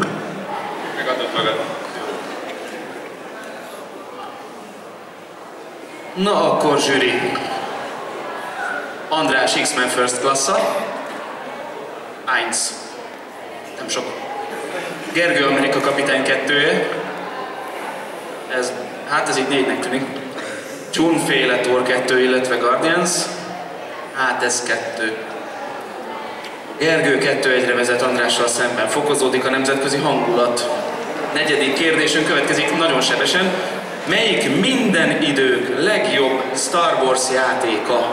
Na akkor zsűri. András X-Men First Class-a. Eins. Nem sok. Gergő Amerika Kapitány kettője. Ez, hát ez így négynek tűnik. June féle Thor kettő, illetve Guardians. Hát ez kettő. Gergő kettő egyre vezet Andrással szemben. Fokozódik a nemzetközi hangulat. Negyedik kérdésünk következik nagyon sebesen. Melyik minden idők legjobb Star Wars játéka?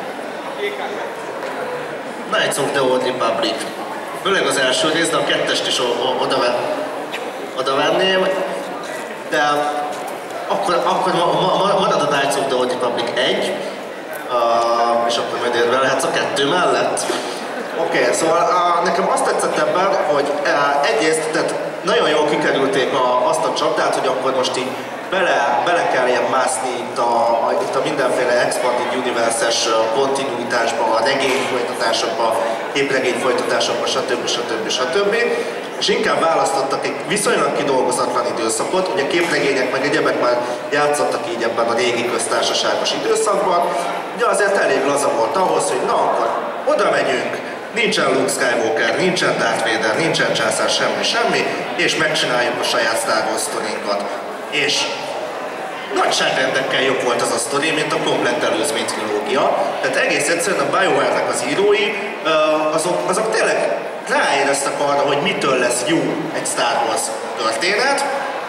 Knights of the Old Republic. Főleg az első rész, de a kettest is oda venném. De akkor, akkor ma, ma, marad a Knights of the Old Republic egy, uh, és akkor majd érve lehetsz a kettő mellett. Oké, okay, szóval uh, nekem azt tetszett ebben, hogy uh, egyrészt, tehát nagyon jól kikerülték a, azt a csapdát, hogy akkor most így bele, bele kell ilyen mászni itt a, a, itt a mindenféle Expanded Universe-es kontinuitásba, a regény folytatásokba, képregény folytatásokba, stb. stb. stb. És inkább választottak egy viszonylag kidolgozatlan időszakot, ugye képregények meg egyebek már játszottak így ebben a régi köztársaságos időszakban, ugye azért elég laza volt ahhoz, hogy na akkor oda megyünk, nincsen Luke Skywalker, nincsen Darth Vader, nincsen császár, semmi, semmi, és megcsináljuk a saját Star Wars sztorinkat. És nagyságrendekkel jobb volt az a sztori, mint a komplett előzmény trilógia. Tehát egész egyszerűen a BioWare-nek az írói, azok, azok tényleg ráéreztek arra, hogy mitől lesz jó egy Star Wars történet,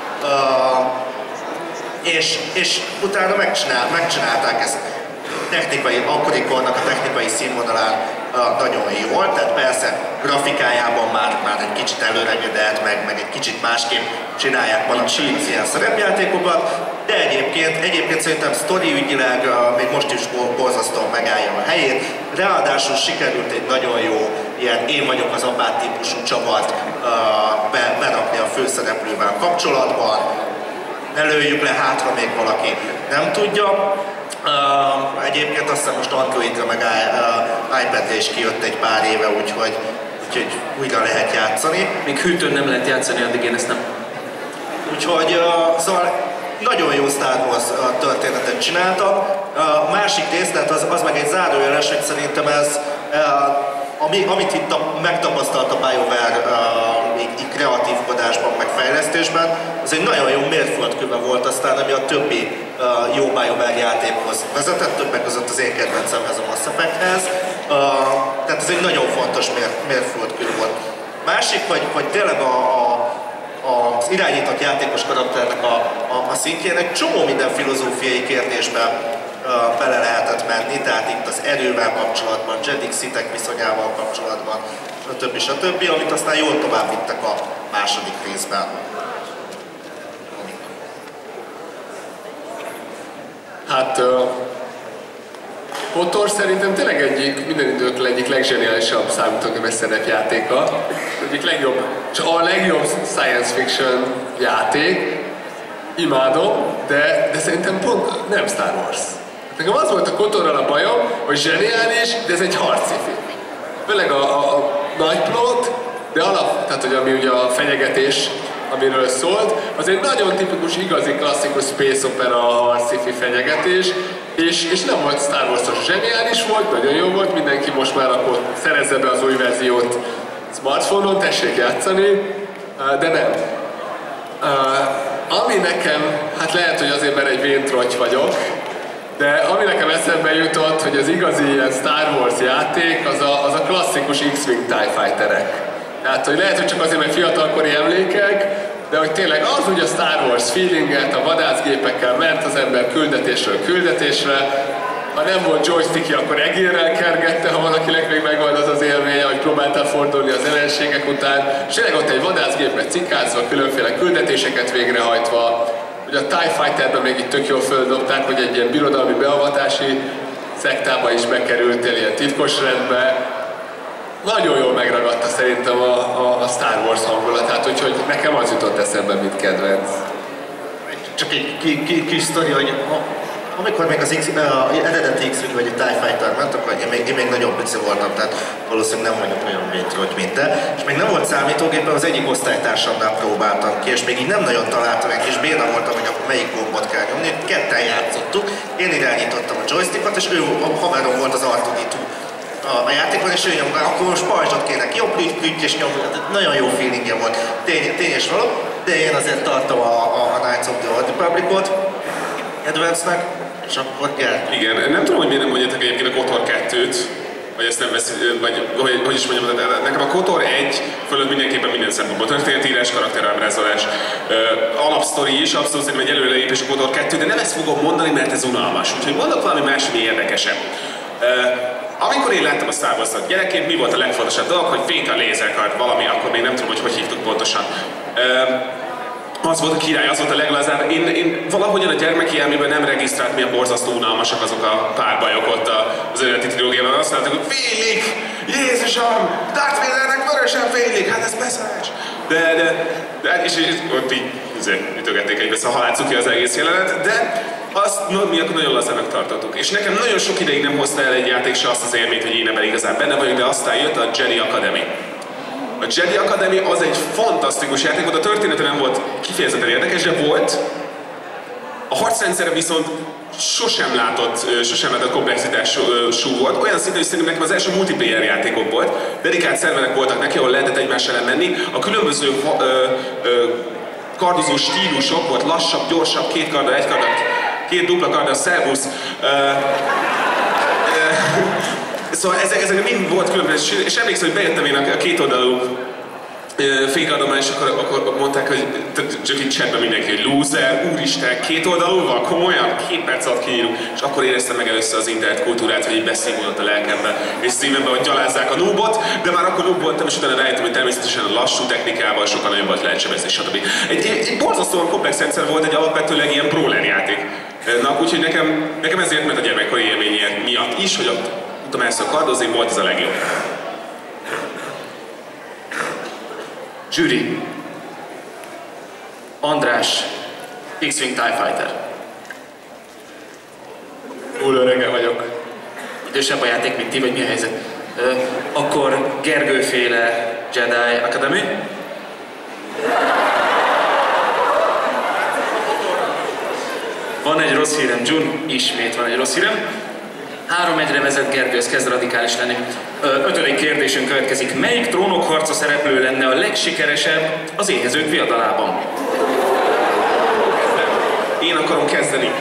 és, és utána megcsinál, megcsinálták ezt technikai, akkori kornak a technikai színvonalán nagyon jól, tehát persze grafikájában már, már egy kicsit előregedett, meg, meg egy kicsit másképp csinálják manapság ilyen szerepjátékokat, de egyébként, egyébként szerintem sztoriügyileg uh, még most is borzasztóan megállja a helyét, ráadásul sikerült egy nagyon jó ilyen én vagyok az apád típusú csavart uh, be, berakni a főszereplővel kapcsolatban, ne lőjük le, hátra még valaki nem tudja. Uh, egyébként azt hiszem most Androidra meg uh, iPadre is kijött egy pár éve, úgyhogy, úgyhogy újra lehet játszani. Még hűtőn nem lehet játszani, addig én ezt nem. Úgyhogy uh, szóval nagyon jó Star Wars uh, történetet csináltak. Uh, másik rész, tehát az, az meg egy zárójeles, hogy szerintem ez, uh, ami, amit itt a, megtapasztalt a BioWare uh, így, így kreatívkodásban, meg fejlesztésben, az egy nagyon jó mérföldköve volt aztán, ami a többi uh, jó BioWare játékhoz vezetett, többek között az én kedvencemhez, a Mass Effecthez. Uh, tehát ez egy nagyon fontos mér, mérföldkő volt. Másik, hogy, hogy tényleg a, a az irányított játékos karakternek a, a, a szintjén egy csomó minden filozófiai kérdésbe uh, bele lehetett menni, tehát itt az erővel kapcsolatban, Jedik Sithek viszonyával kapcsolatban, stb. stb., amit aztán jól tovább vittek a második részben. Hát uh, KOTOR szerintem tényleg egyik, minden idők egyik legzseniálisabb számítógépes szerepjátéka. Egyik legjobb, és a legjobb science fiction játék. Imádom, de, de szerintem pont nem Star Wars. Nekem az volt a KOTORral a bajom, hogy zseniális, de ez egy harcifi. Főleg a, a, a nagy plot, de alap, tehát hogy ami ugye a fenyegetés, amiről szólt, az egy nagyon tipikus, igazi, klasszikus space opera harcifi fenyegetés, és, és nem volt Star Wars-os, zseniális volt, nagyon jó volt, mindenki most már akkor szerezze be az új verziót smartphone-on, tessék játszani, de nem. Ami nekem, hát lehet, hogy azért, mert egy véntrotty vagyok, de ami nekem eszembe jutott, hogy az igazi ilyen Star Wars játék, az a, az a klasszikus X-Wing TIE Fighterek. Tehát, hogy lehet, hogy csak azért, mert fiatalkori emlékek, de hogy tényleg az úgy a Star Wars feelinget, a vadászgépekkel ment az ember küldetésről küldetésre, ha nem volt joystickja, akkor egérrel kergette, ha valakinek még megvan az az élménye, hogy próbáltál fordulni az ellenségek után, és tényleg ott egy vadászgépet cikázva, különféle küldetéseket végrehajtva, hogy a TIE Fighterben még itt tök jól földobták, hogy egy ilyen birodalmi beavatási szektába is bekerültél, ilyen titkos rendbe. Nagyon jól megragadta szerintem a, a, a Star Wars hangulatát, úgyhogy nekem az jutott eszembe, mint kedvenc. Csak egy ki, ki, kis sztori, hogy amikor még az X, uh, eredeti X-Wing vagy a TIE Fighter ment, akkor én még, én még nagyobb pici voltam, tehát valószínűleg nem vagyok olyan vétrott, mint te. És még nem volt számítógépen, az egyik osztálytársamnál próbáltam ki, és még így nem nagyon találtam, egy kis béna voltam, hogy akkor melyik gombot kell nyomni. Ketten játszottuk, én irányítottam a joystickot, és ő a haverom volt az Artuditú a játékban, és ő nyomta, akkor most pajzsot kérek, jobb plüty, és nyom, nagyon jó feelingje volt, tény, tény és való, de én azért tartom a, a Knights of the Old Republic-ot kedvencnek, és akkor kell. Igen, nem tudom, hogy miért nem mondjátok egyébként a KOTOR kettőt, vagy ezt nem veszi, vagy hogy, hogy is mondjam, de nekem a KOTOR egy fölött mindenképpen minden szempontból. Történetírás, karakterábrázolás, alapsztori is, abszolút szerintem egy előrelépés a KOTOR kettő, de nem ezt fogom mondani, mert ez unalmas. Úgyhogy mondok valami más, ami érdekesebb. Amikor én láttam a Star Wars-ot gyerekként, mi volt a legfontosabb dolog, hogy fék a lézerkard, valami, akkor még nem tudom, hogy hogy hívtuk pontosan. Az volt a király, az volt a leglazább. Én, én valahogyan a gyermeki elmében nem regisztrált, milyen borzasztó unalmasak azok a párbajok ott az eredeti trilógiában. Azt láttuk, hogy félig! Jézusom! Darth Vadernek vörösen félig! Hát ez beszélés! De, de, de, és, és ott így ütögették egybe, szóval halálcuk ki az egész jelenet, de azt no, mi akkor nagyon lazának tartottuk. És nekem nagyon sok ideig nem hozta el egy játék se azt az élményt, hogy én ebben igazán benne vagyok, de aztán jött a Jedi Academy. A Jedi Academy az egy fantasztikus játék volt, a története nem volt kifejezetten érdekes, de volt. A harcrendszere viszont sosem látott, sosem látott komplexitású volt. Olyan szintén, hogy szerintem nekem az első multiplayer játékok volt. Dedikált szerverek voltak neki, ahol lehetett egymás ellen menni. A különböző ö, ö, kardozó stílusok volt, lassabb, gyorsabb, két karddal, egy karddal, két dupla karddal, szervusz. Ö, ö, Szóval ezek, ezek mind volt különböző, és emlékszem, hogy bejöttem én a kétoldalú fékadomán, és akkor, akkor mondták, hogy csak így chatben mindenki, hogy loser, úristen, kétoldalúval, komolyan, két perc alatt kiírunk, és akkor éreztem meg először az internet kultúrát, hogy így beszívódott a lelkemben, és szívemben, hogy gyalázzák a noobot, de már akkor noob voltam, és utána rájöttem, hogy természetesen a lassú technikával sokkal nagyobbat lehet sebezni, stb. Egy, egy, egy borzasztóan komplex rendszer volt, egy alapvetőleg ilyen brawler játék. Na, úgyhogy nekem, nekem ezért, mert a gyermekkori élménye miatt is, hogy ott tudtam először kardozni, volt ez a legjobb. Zsűri. András. X-Wing TIE Fighter. Túl örege vagyok. Idősebb a játék, mint ti, vagy mi a helyzet? Ö, akkor Gergőféle Jedi Academy. Van egy rossz hírem, June. Ismét van egy rossz hírem. Három egyre vezet Gergő, ez kezd radikális lenni. Ö, ötödik kérdésünk következik. Melyik trónokharca szereplő lenne a legsikeresebb az Éhezők viadalában? Én akarom kezdeni.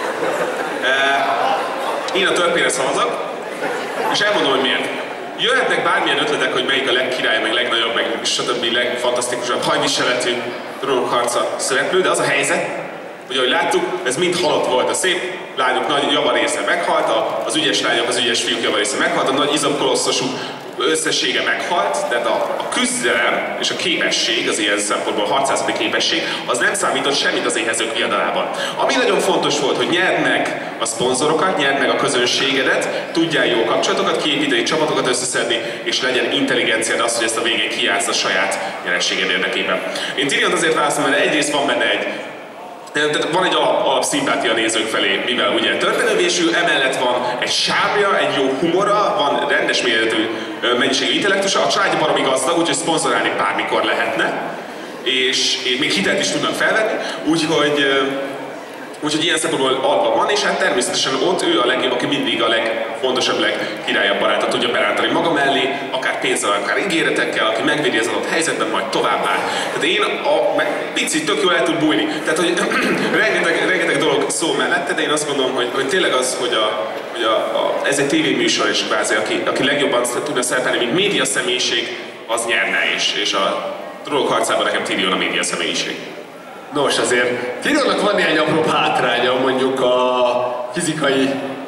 Én a törpére szavazok, és elmondom, hogy miért. Jöhetnek bármilyen ötletek, hogy melyik a legkirály, meg legnagyobb, meg stb. Legfantasztikusabb hajviseletű trónokharca szereplő, de az a helyzet, hogy ahogy láttuk, ez mind halott volt. A szép lányok nagy javarésze meghalt, az ügyes lányok, az ügyes fiúk javarésze meghalt, a nagy izomkolosszosú összessége meghalt, tehát a, a küzdelem és a képesség, az ilyen szempontból a harcászati képesség, az nem számított semmit az Éhezők viadalában. Ami nagyon fontos volt, hogy nyerd meg a szponzorokat, nyerd meg a közönségedet, tudjál jó kapcsolatokat kiépíteni, csapatokat összeszedni, és legyen intelligenciád az, hogy ezt a végén kijátsz a saját nyerességed érdekében. Én Tyriont azért választom, mert egyrészt van benne egy Tehát van egy alap, alap szimpátia nézők felé, mivel ugye történelmésű, emellett van egy sávja, egy jó humora, van rendes méretű mennyiségű intellektusa, a családja baromi gazdag, úgyhogy szponzorálni bármikor lehetne, és, és még hitelt is tudnak felvenni, úgyhogy Úgyhogy ilyen szempontból alapban van, és hát természetesen ott ő a legjobb, aki mindig a legfontosabb, legkirályabb barátot tudja berántani maga mellé, akár pénzzel, akár ígéretekkel, aki megvédi az adott helyzetben, majd továbbá. Tehát én a meg picit tök jól el tud bújni. Tehát, hogy rengeteg, rengeteg dolog szó mellette, de én azt gondolom, hogy, hogy tényleg az, hogy, a, hogy a, a, ez egy tévéműsor is kvázi, aki, aki legjobban tudna szerepelni, mint média személyiség, az nyerne, és, és a Trónok harcában nekem Tyrion a média személyiség. Nos, azért Tyrionnak van néhány apró hátránya, mondjuk a fizikai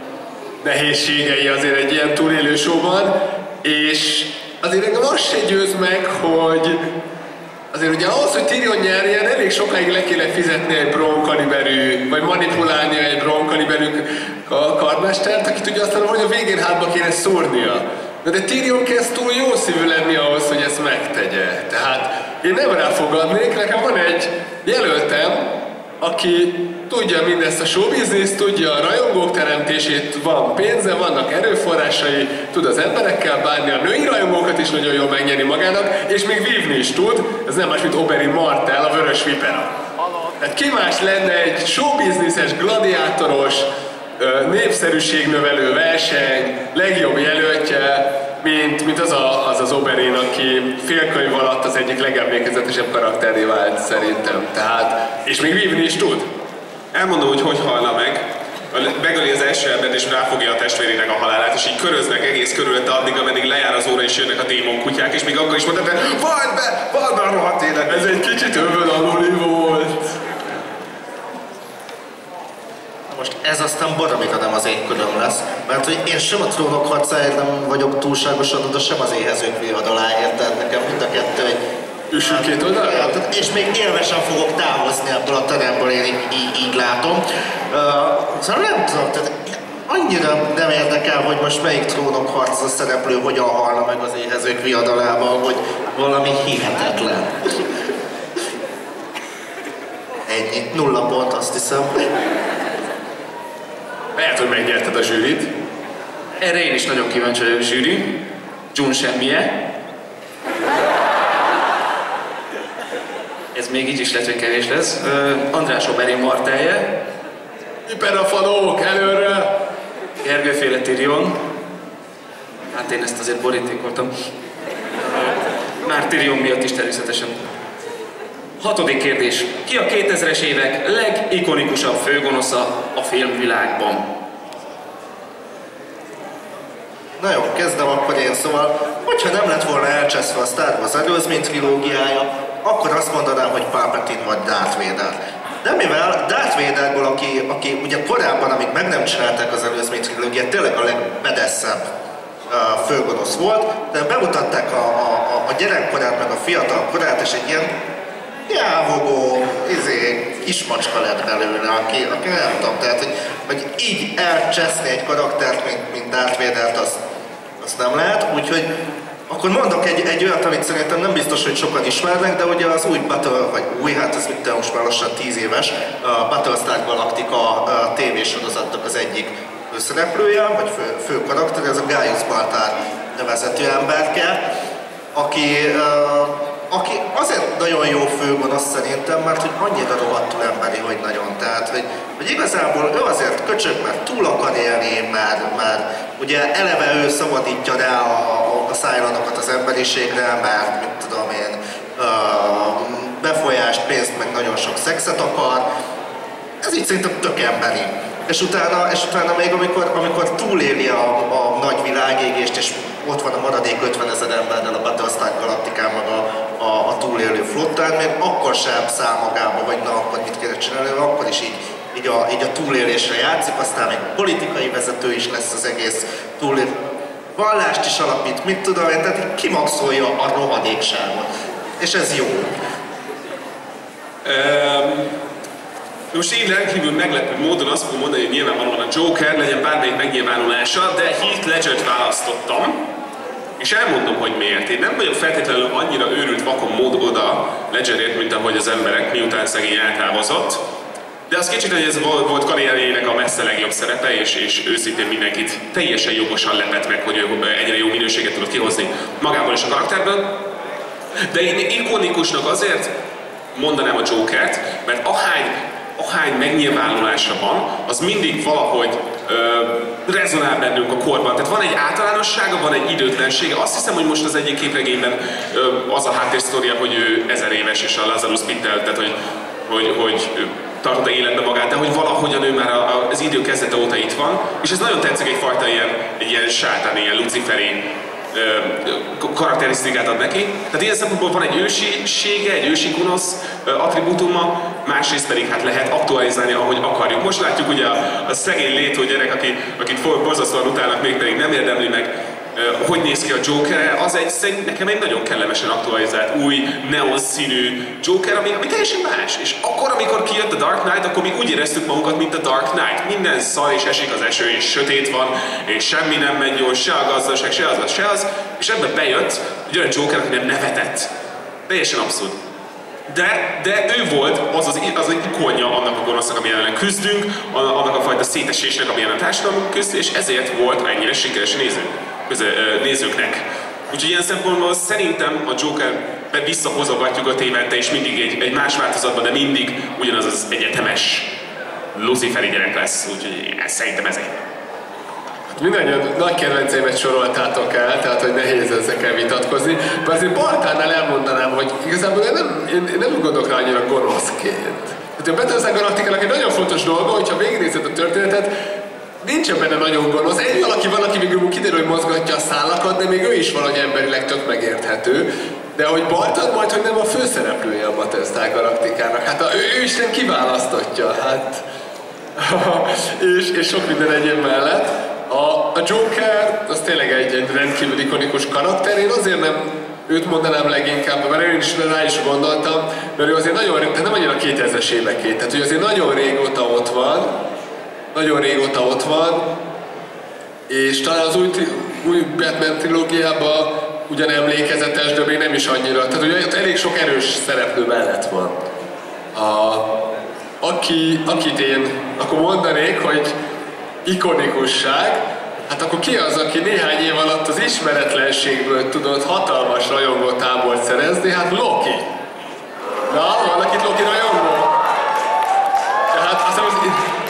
nehézségei azért egy ilyen túlélő showban, és azért engem az se győz meg, hogy azért ugye ahhoz, hogy Tyrion nyerjen, elég sokáig le kéne fizetni egy brónkaliberű, vagy manipulálnia egy brónkaliberű karmestert, akit ugye aztán hogy a végén hátba kéne szórnia. De, de Tyrion kezd túl jó szívű lenni ahhoz, hogy ezt megtegye. Tehát én nem ráfogadnék, nekem van egy jelöltem, aki tudja mindezt a showbizniszt, tudja a rajongók teremtését, van pénze, vannak erőforrásai, tud az emberekkel bánni, a női rajongókat is nagyon jól megnyerni magának, és még vívni is tud, ez nem más, mint Oberyn Martell, a vörös vipera. Tehát ki más lenne egy showbizniszes, gladiátoros, népszerűségnövelő verseny legjobb jelöltje, mint, mint az, a, az az Oberyn, aki félkönyv alatt az egyik legemlékezetesebb karakteré vált szerintem. Tehát, és még vívni is tud. Elmondom, hogy hogy halna meg. Megöli az első embert és ráfogja a testvérének a halálát, és így köröznek egész körülötte addig, ameddig lejár az óra és jönnek a démon kutyák, és még akkor is mondták, hogy vald be, vald be a rohadt élet. Ez egy kicsit övön aluli volt. Most ez aztán baromira nem az égköröm lesz, mert hogy én sem a Trónok harcáért nem vagyok túlságosan oda, sem az Éhezők viadaláért, tehát nekem mind a kettő egy... Üssünk két oldalra? És még élvesen fogok távozni ebből a teremből, én így, így, így látom. Uh, szóval nem tudom, tehát annyira nem érdekel, hogy most melyik Trónok harca szereplő hogyan halna meg az Éhezők viadalában, hogy valami hihetetlen. Ennyi, nulla pont, azt hiszem. Lehet, hogy megnyerted a zsűrit. Erre én is nagyon kíváncsi vagyok, zsűri. June semmije. Ez még így is lehet, hogy kevés lesz. Uh, András Oberyn martelje. Hyperafanók, előre! Gergőféle Tyrion. Hát én ezt azért borítékoltam. Már Tyrion miatt is természetesen. Hatodik kérdés. Ki a kétezres évek legikonikusabb főgonosza a filmvilágban? Na jó, kezdem akkor én, szóval, hogyha nem lett volna elcseszve a Star Wars előzmény trilógiája, akkor azt mondanám, hogy Palpatine vagy Darth Vader. De mivel Darth Vaderből, aki, aki ugye korábban, amíg meg nem csinálták az előzmény trilógiát, tényleg a legbedeszebb uh, főgonosz volt, de bemutatták a, a, a gyerekkorát, meg a fiatal korát, és egy ilyen jávogó, izé, kismacska lett belőle, aki, aki nem tudom, tehát, hogy, hogy így elcseszni egy karaktert, mint, mint Darth Vadert, azt, azt nem lehet, úgyhogy akkor mondok egy, egy olyat, amit szerintem nem biztos, hogy sokan ismernek, de ugye az új Battle, vagy új, hát ez mit most már lassan tíz éves, a Battlestar Galactica tévésorozatnak az egyik főszereplője, vagy fő, fő karakter, ez a Gaius Baltar nevezetű emberke, aki, aki azért nagyon jó főgonosz szerintem, mert hogy annyira rohadtul emberi, hogy nagyon. Tehát, hogy, hogy igazából ő azért köcsög, mert túl akar élni, mert, mert ugye eleve ő szabadítja rá a, a szájlanokat az emberiségre, mert mit tudom én, befolyást, pénzt, meg nagyon sok szexet akar. Ez így szerintem tök emberi. És utána, és utána még amikor, amikor túléli a, a nagy világégést, és ott van a maradék ötvenezer emberrel a Battlestar Galacticán, meg a, a, a túlélő flottán, még akkor sem száll magába, vagy na, akkor mit kéne csinálni, akkor is így, így, a, így a túlélésre játszik, aztán még politikai vezető is lesz az egész túlélő. Vallást is alapít, mit tudom én, tehát kimaxolja a rohadékságot. És ez jó. Um... Most én rendkívül meglepő módon azt fogom mondani, hogy nyilvánvalóan a Joker legyen bármelyik megnyilvánulása, de Heath Ledgert választottam, és elmondom, hogy miért. Én nem vagyok feltétlenül annyira őrült vakon mód oda Ledgerért, mint ahogy az emberek, miután szegény eltávozott. De az kicsit, hogy ez volt karrierjének a messze legjobb szerepe, és, és őszintén mindenkit teljesen jogosan lepett meg, hogy ő egyre jó minőséget tudott kihozni magából és a karakterből. De én ikonikusnak azért mondanám a Jokert, mert ahány ahány megnyilvánulása van, az mindig valahogy ö, rezonál bennünk a korban. Tehát van egy általánossága, van egy időtlensége. Azt hiszem, hogy most az egyik képregényben ö, az a háttérsztória, hogy ő ezer éves és a Lazarus Pittel, tehát hogy, hogy, hogy tartotta életbe magát, de hogy valahogyan ő már a, a, az idő kezdete óta itt van. És ez nagyon tetszik, egyfajta ilyen, egy ilyen sátán, ilyen luciferi karakterisztikát ad neki. Tehát ilyen szempontból van egy ősisége, egy ősi gonosz attribútuma, másrészt pedig hát lehet aktualizálni, ahogy akarjuk. Most látjuk ugye a, a szegény létó gyerek, aki, akit borzasztóan utálnak, még pedig nem érdemli meg, hogy néz ki a Joker, az egy, nekem egy nagyon kellemesen aktualizált, új, neon színű Joker, ami, ami teljesen más. És akkor, amikor kijött a Dark Knight, akkor mi úgy éreztük magunkat, mint a Dark Knight. Minden szar, és esik az eső, és sötét van, és semmi nem megy jól, se a gazdaság, se az, se az. És ebben bejött egy olyan Joker, aki nem nevetett. Teljesen abszurd. De, de ő volt az az, az az ikonja annak a gonosznak, ami ellen küzdünk, annak a fajta szétesésnek, ami ellen a társadalmunk küzd, és ezért volt ennyire sikeres nézők. Köze, nézőknek. Úgyhogy ilyen szempontból szerintem a Jokerbe visszahozogatjuk a évente, és mindig egy, egy más változatban, de mindig ugyanaz az egyetemes luciferi gyerek lesz, úgyhogy ez, szerintem ezért. Mindannyian nagy kedvenceimet soroltátok el, tehát hogy nehéz ezekkel vitatkozni. De azért Baltánál elmondanám, hogy igazából én nem, én, én nem gondolok rá annyira gonoszként. Tehát a Battlestar Galactica-nak egy nagyon fontos dolga, hogyha végignézed a történetet, nincsen benne nagyon gonosz. Egy valaki van, aki végül kiderül, hogy mozgatja a szálakat, de még ő is valahogy emberileg tök megérthető. De hogy Baltán majd, hogy nem a főszereplője a Battlestar Galactica-nak. Hát a, ő, ő Isten kiválasztatja, hát... és, és sok minden egyéb mellett. A, a Joker, az tényleg egy, egy rendkívül ikonikus karakter, én azért nem őt mondanám leginkább, mert én is rá is gondoltam, mert ő azért nagyon, tehát nem annyira kétezres éveké, tehát ő azért nagyon régóta ott van, nagyon régóta ott van, és talán az új, új Batman trilógiában ugyan emlékezetes, de még nem is annyira, tehát ugye ott elég sok erős szereplő mellett van. A, aki, akit én akkor mondanék, hogy ikonikusság, hát akkor ki az, aki néhány év alatt az ismeretlenségből tudott hatalmas rajongótábort szerezni? Hát Loki. Na, van akit Loki rajongó? Tehát azt hiszem,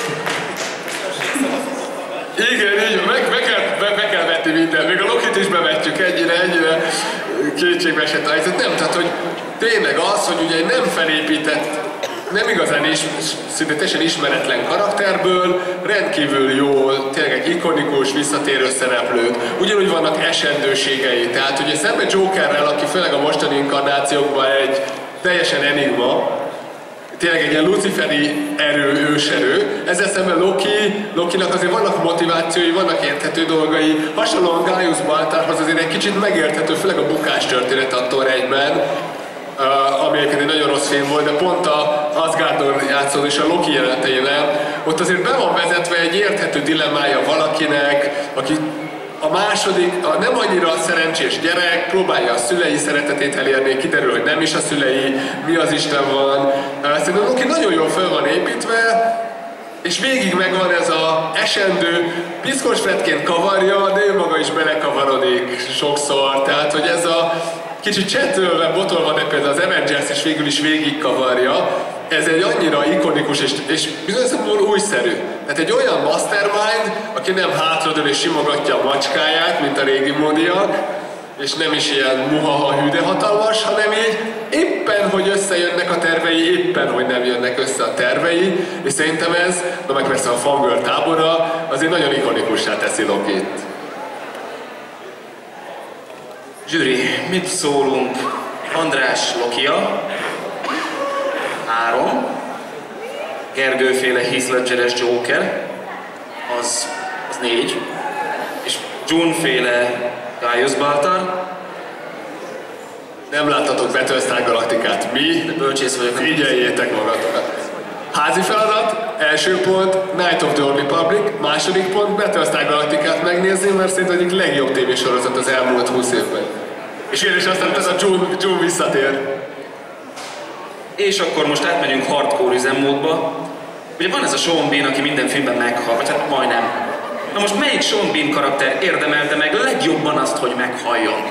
igen, így meg, be, kell, be, be kell vetni mindent, még a Lokit is bevetjük ennyire, ennyire kétségbe esett helyzet. Nem, tehát hogy tényleg az, hogy ugye egy nem felépített, nem igazán is, szinte teljesen ismeretlen karakterből rendkívül jól, tényleg egy ikonikus, visszatérő szereplőt. Ugyanúgy vannak esendőségei, tehát ugye szemben Jokerrel, aki főleg a mostani inkarnációkban egy teljesen enigma, tényleg egy ilyen luciferi erő, őserő. Ezzel szemben Loki, Lokinak azért vannak motivációi, vannak érthető dolgai. Hasonlóan Gaius Baltárhoz azért egy kicsit megérthető, főleg a bukás történet a Thor egyben, Uh, ami egyébként egy nagyon rossz film volt, de pont a Asgardon játszódó és a Loki jeleneteivel, ott azért be van vezetve egy érthető dilemmája valakinek, aki a második, a nem annyira szerencsés gyerek, próbálja a szülei szeretetét elérni, kiderül, hogy nem is a szülei, mi az Isten van. Uh, szerintem Loki nagyon jól fel van építve, és végig megvan ez a esendő, piszkos fredként kavarja, de ő maga is belekavarodik sokszor, tehát hogy ez a kicsit csettölve, botolva, de például az Avengers is végül is végigkavarja. Ez egy annyira ikonikus és, és bizonyos szempontból újszerű. Tehát egy olyan mastermind, aki nem hátradől és simogatja a macskáját, mint a régi módiak, és nem is ilyen muhaha hű, de hatalmas, hanem így éppen, hogy összejönnek a tervei, éppen, hogy nem jönnek össze a tervei, és szerintem ez, na meg persze a fangirl tábora, azért nagyon ikonikussá teszi Lokit. Zsűri, mit szólunk? András Lokia, három, Gergőféle Heath Ledger-es Joker, az, az négy, és June-féle Gaius Baltar. Nem láttatok Battlestar Galacticát, mi? De bölcsész vagyok. Figyeljétek magatokat. Házi feladat, első pont Knight of the Old Republic, második pont Battlestar Galacticát megnézni, mert szerintem egyik legjobb tévésorozat az elmúlt húsz évben. És én is aztán ez a June, June visszatér. És akkor most átmegyünk hardcore üzemmódba. Ugye van ez a Sean Bean, aki minden filmben meghal, vagy hát majdnem. Na most melyik Sean Bean karakter érdemelte meg legjobban azt, hogy meghalljon?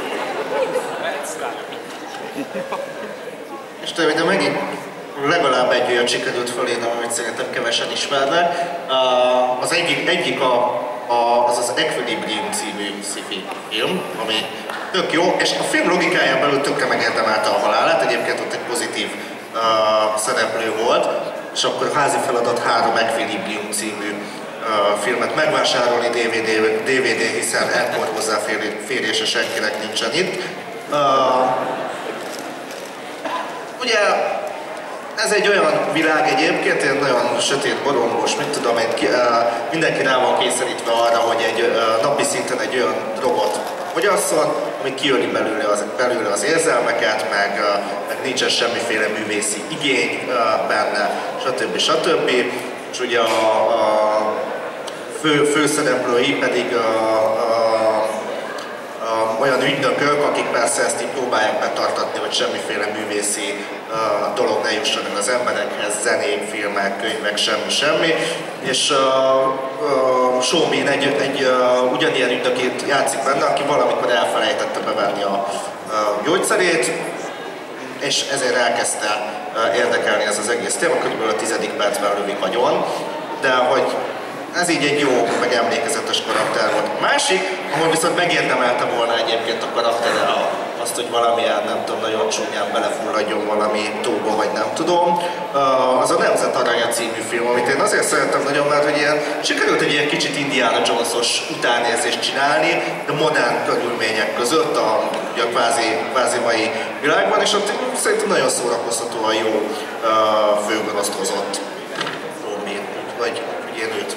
És te, de megint legalább egy olyan sikerült fölírnom, amit szerintem kevesen ismernek. Az egyik, egyik a, a, az az Equilibrium című sci-fi film, ami tök jó, és a film logikáján belül tökre megérdemelte a halálát, egyébként ott egy pozitív uh, szereplő volt, és akkor házi feladat három Equilibrium című uh, filmet megvásárolni dé vé dé, dé vé dé, hiszen ekkor hozzáférése senkinek nincsen itt. Uh, ugye ez egy olyan világ egyébként, egy nagyon sötét, borongós, mit tudom én, ki, uh, mindenki rá van kényszerítve arra, hogy egy uh, napi szinten egy olyan drogot fogyasszon, ami kiöli belőle az, belőle az érzelmeket, meg, uh, meg nincsen semmiféle művészi igény uh, benne, stb. stb. És ugye a, a fő, főszereplői pedig a, a, a, olyan ügynökök, akik persze ezt így próbálják betartatni, hogy semmiféle művészi uh, dolog ne jusson el az emberekhez, zenék, filmek, könyvek, semmi, semmi. És uh, uh, Sean Bean egy, egy uh, ugyanilyen ügynökét játszik benne, aki valamikor elfelejtette bevenni a uh, gyógyszerét, és ezért elkezdte érdekelni ez az egész téma, körülbelül a tizedik percben lövik agyon, de hogy ez így egy jó, meg emlékezetes karakter volt. A másik, ahol viszont megérdemelte volna egyébként a karaktere azt, hogy valamilyen, nem tudom, nagyon csúnyán belefulladjon valami tóba, vagy nem tudom, az a Nemzet Aranya című film, amit én azért szerettem nagyon, mert hogy ilyen, sikerült egy ilyen kicsit Indiana Jones-os utánérzést csinálni, de modern körülmények között, a, a kvázi, kvázi mai világban, és ott szerintem nagyon szórakoztatóan jó főgonoszt hozott Romi, vagy én őt.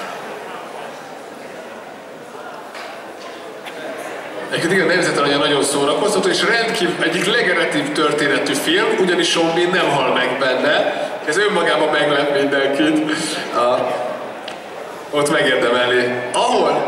Egyébként igen, Nemzet Aranya nagyon szórakoztató, és rendkívül egyik legeretív történetű film, ugyanis Sean Bean nem hal meg benne, ez önmagában meglep mindenkit. A, ott megérdemeli. Ahol?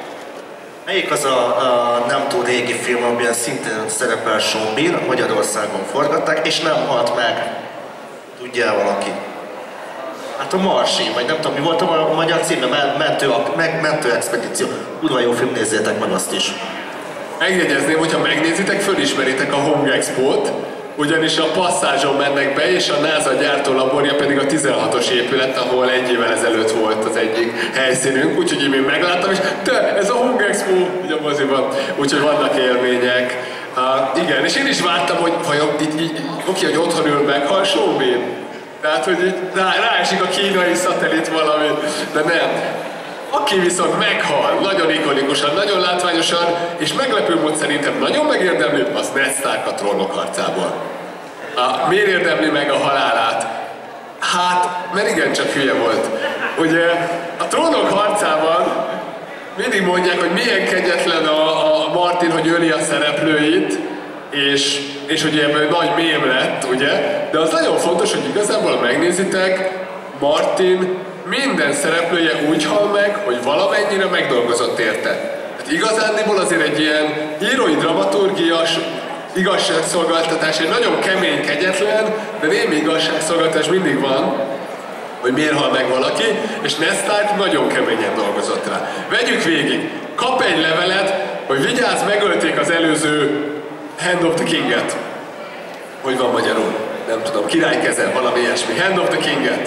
Melyik az a, a nem túl régi film, amiben szintén szerepel Sean Bean, Magyarországon forgatták, és nem halt meg? Tudja valaki? Hát a Marsi, vagy nem tudom, mi volt a magyar címe, mentő, meg, mentő expedíció. Urva jó film, nézzétek meg azt is. Megjegyezném, hogyha megnézitek, fölismeritek a Home Expo-t, ugyanis a passzázson mennek be, és a NASA gyártólaborja pedig a tizenhatos épület, ahol egy évvel ezelőtt volt az egyik helyszínünk, úgyhogy én megláttam, és de ez a Home Expo, ugye a moziban, úgyhogy vannak élmények. Uh, igen, és én is vártam, hogy vajon így, így, oké, hogy otthon ül meghal Sean Bean. Tehát, hogy így rá, ráesik a kínai szatellit valami, de nem. Aki viszont meghal, nagyon ikonikusan, nagyon látványosan, és meglepő mód szerintem nagyon megérdemli, az Ned Stark a Trónok harcából. A, miért érdemli meg a halálát? Hát, mert igencsak hülye volt. Ugye a Trónok harcában mindig mondják, hogy milyen kegyetlen a, a Martin, hogy öli a szereplőit, és, és hogy ebből nagy mém lett, ugye? De az nagyon fontos, hogy igazából megnézitek, Martin minden szereplője úgy hal meg, hogy valamennyire megdolgozott érte. Hát igazándiból azért egy ilyen írói dramaturgias igazságszolgáltatás, egy nagyon kemény, kegyetlen, de némi igazságszolgáltatás mindig van, hogy miért hal meg valaki, és Ned Stark nagyon keményen dolgozott rá. Vegyük végig, kap egy levelet, hogy vigyázz, megölték az előző Hand of the King-et. Hogy van magyarul? Nem tudom, király keze, valami ilyesmi. Hand of the King-et.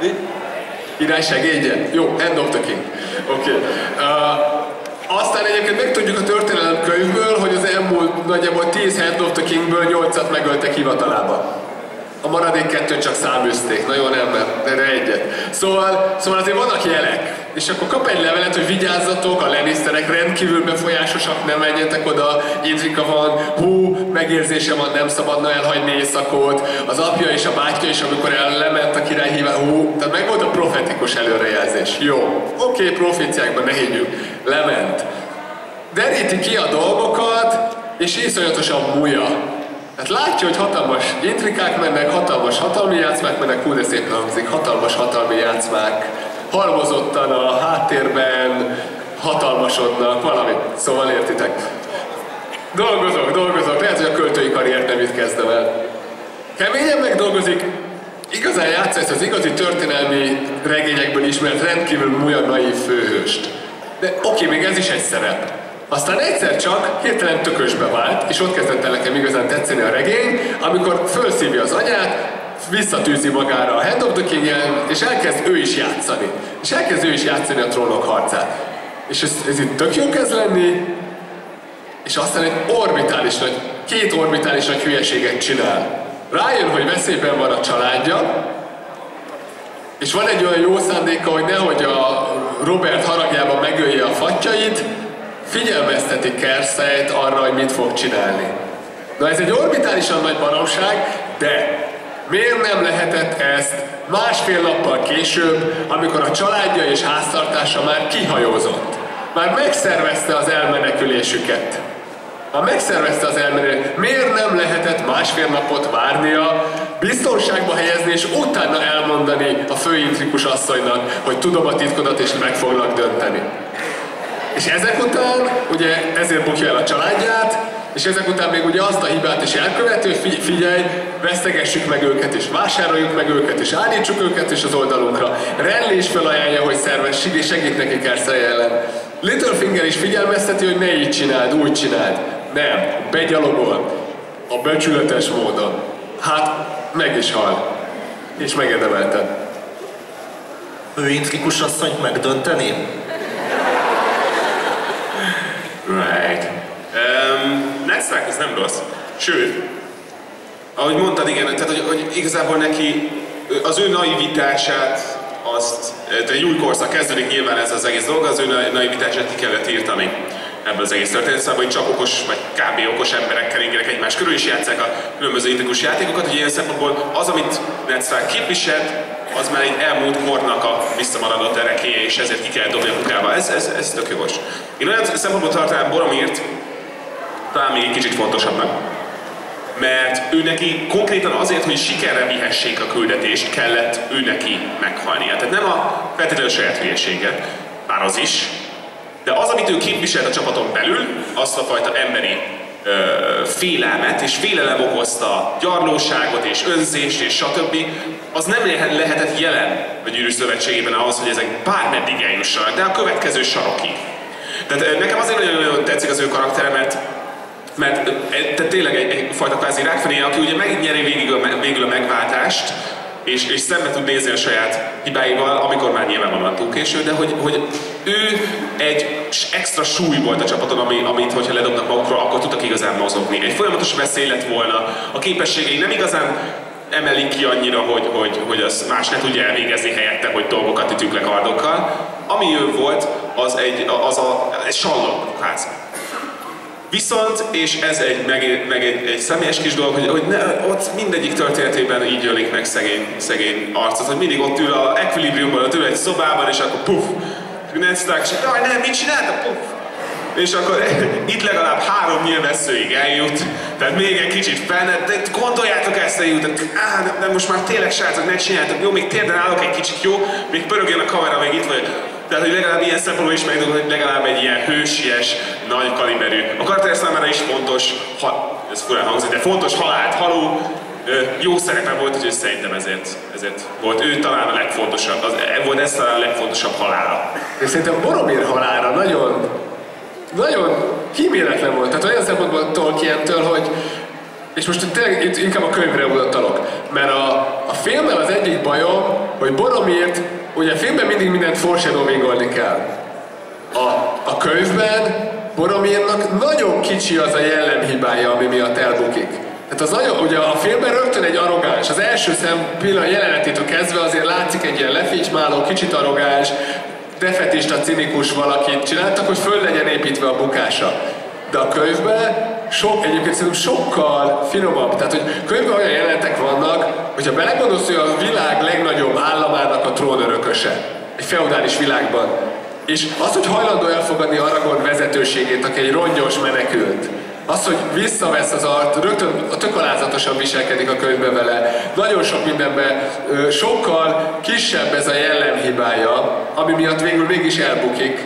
Király segédje? Jó, Hand of the King. Oké. Okay. Uh, aztán egyébként megtudjuk a történelem könyvből, hogy az elmúlt nagyjából tíz Hand of the Kingből nyolcat megöltek hivatalában. A maradék kettőt csak száműzték, na jó, nem, mert erre egyet. Szóval, szóval azért vannak jelek. És akkor kap egy levelet, hogy vigyázzatok, a Lannisterek rendkívül befolyásosak, nem menjetek oda, intrika van, hú, megérzése van, nem szabadna elhagyni éjszakot. Az apja és a bátyja is, amikor el lement a király hívá, hú, tehát meg volt a profetikus előrejelzés. Jó, oké, okay, proféciákban ne higgyük, lement. Deríti ki a dolgokat, és iszonyatosan múlja. Hát látja, hogy hatalmas intrikák mennek, hatalmas hatalmi játszmák mennek, hú, de szépen hangzik, hatalmas hatalmi játszmák, halmozottan a háttérben hatalmasodnak, valami, szóval értitek. Dolgozok, dolgozok, lehet, hogy a költői karriert nem itt kezdem el. Keményen megdolgozik, igazán játsza ezt az igazi történelmi regényekből ismert rendkívül múlja naív főhőst. De oké, még ez is egy szerep. Aztán egyszer csak hirtelen tökösbe vált, és ott kezdett el nekem igazán tetszeni a regény, amikor fölszívja az anyát, visszatűzi magára a Hand of the King-en, és elkezd ő is játszani. És elkezd ő is játszani a Trónok harcát. És ez, ez itt tök jó kezd lenni, és aztán egy orbitális nagy, két orbitális nagy hülyeséget csinál. Rájön, hogy veszélyben van a családja, és van egy olyan jó szándéka, hogy nehogy a Robert haragjában megölje a fattyait, figyelmezteti Cerseit arra, hogy mit fog csinálni. Na ez egy orbitálisan nagy baromság, de miért nem lehetett ezt másfél nappal később, amikor a családja és háztartása már kihajózott? Már megszervezte az elmenekülésüket. Már megszervezte az elmenekülésüket. Miért nem lehetett másfél napot várnia, biztonságba helyezni, és utána elmondani a főintrikus asszonynak, hogy tudom a titkodat, és meg foglak dönteni? És ezek után, ugye ezért bukja el a családját, és ezek után még ugye azt a hibát is elköveti, hogy figyelj, vesztegessük meg őket, és vásároljuk meg őket, és állítsuk őket is az oldalunkra. Renly is felajánlja, hogy szerves, segít neki Cersei ellen. Littlefinger is figyelmezteti, hogy ne így csináld, úgy csináld. Nem, begyalogol. a becsületes módon. Hát, meg is hal. És megérdemelte. Ő intrikus asszonyt megdönteni? Right. Um, Ned Stark ez nem rossz. Sőt, ahogy mondtad, igen, tehát hogy, hogy igazából neki az ő naivitását, azt, egy új korszak kezdődik nyilván ez az egész dolog, az ő naivitását ki kellett írtani ebből az egész történet, szóval, hogy csak okos, vagy kb. Okos emberekkel ingerek egymás körül, és játsszák a különböző intrikus játékokat, hogy ilyen szempontból az, amit Ned Stark képviselt, az már egy elmúlt kornak a visszamaradott erekéje, és ezért ki kell dobni a kukába. Ez, ez, ez tök jogos. Én olyan szempontból tartanám Boromirt talán még egy kicsit fontosabbnak. Mert ő neki konkrétan azért, hogy sikerre vihessék a küldetést, kellett ő neki meghalnia. Tehát nem a feltétlenül saját hülyesége, bár az is, de az, amit ő képviselt a csapaton belül, azt a fajta emberi ö, félelmet, és félelem okozta gyarlóságot, és önzést, és stb., az nem lehetett jelen a Gyűrűk Szövetségében ahhoz, hogy ezek bármeddig eljussanak, de a következő sarokig. Tehát nekem azért nagyon-nagyon tetszik az ő karaktere, mert mert tehát tényleg egy, egy fajta kvázi rákfené, aki ugye megnyeri végig a, végül a megváltást, és, és szembe tud nézni a saját hibáival, amikor már nyilvánvalóan túl késő, de hogy, hogy ő egy extra súly volt a csapaton, ami, amit hogyha ledobnak magukról, akkor tudtak igazán mozogni. Egy folyamatos veszély lett volna, a képességei nem igazán emelik ki annyira, hogy, hogy, hogy az más ne tudja elvégezni helyette, hogy dolgokat ütünk le kardokkal. Ami ő volt, az egy, az a, egy sallog kvázi. Viszont, és ez egy, meg, meg egy, egy személyes kis dolog, hogy, hogy ne, ott mindegyik történetében így ölik meg szegény, szegény arcot, hogy mindig ott ül a Equilibriumban, ott ül egy szobában, és akkor puff, Ned Stark, és jaj, nem, mit csinálta, puff. És akkor itt legalább három nyilvesszőig eljut, tehát még egy kicsit fel, de gondoljátok ezt a jutat, á, de, de most már tényleg srácok, ne csináltok, jó, még térden állok egy kicsit, jó, még pörögjön a kamera, még itt vagy. Tehát, hogy legalább ilyen szempontból is megdobom, hogy legalább egy ilyen hősies, nagy kaliberű. A karakter számára is fontos, ha, ez furán hangzik, de fontos halált haló, jó szerepe volt, úgyhogy szerintem ezért, ezért volt ő talán a legfontosabb, az, volt ez talán a legfontosabb halála. És szerintem Boromir halála nagyon, nagyon kíméletlen volt. Tehát olyan szempontból Tolkientől, hogy és most tényleg itt inkább a könyvre utalok, mert a, a filmmel az egyik bajom, hogy Boromirt, ugye a filmben mindig mindent foreshadowingolni kell. A, a könyvben Boromirnak nagyon kicsi az a jellemhibája, ami miatt elbukik. Tehát az nagyon, ugye a filmben rögtön egy arrogáns, az első szem pillanat jelenetétől kezdve azért látszik egy ilyen lefécsmáló, kicsit arrogáns, defetista, cinikus valakit csináltak, hogy föl legyen építve a bukása. De a könyvben sok, egyébként szerintem sokkal finomabb. Tehát, hogy könyvben olyan jelenetek vannak, hogyha belegondolsz, hogy a világ legnagyobb államának a trónörököse. Egy feudális világban. És az, hogy hajlandó elfogadni Aragorn vezetőségét, aki egy rongyos menekült. Az, hogy visszavesz az art, rögtön tök alázatosan viselkedik a könyvben vele. Nagyon sok mindenben sokkal kisebb ez a jellemhibája, ami miatt végül mégis elbukik.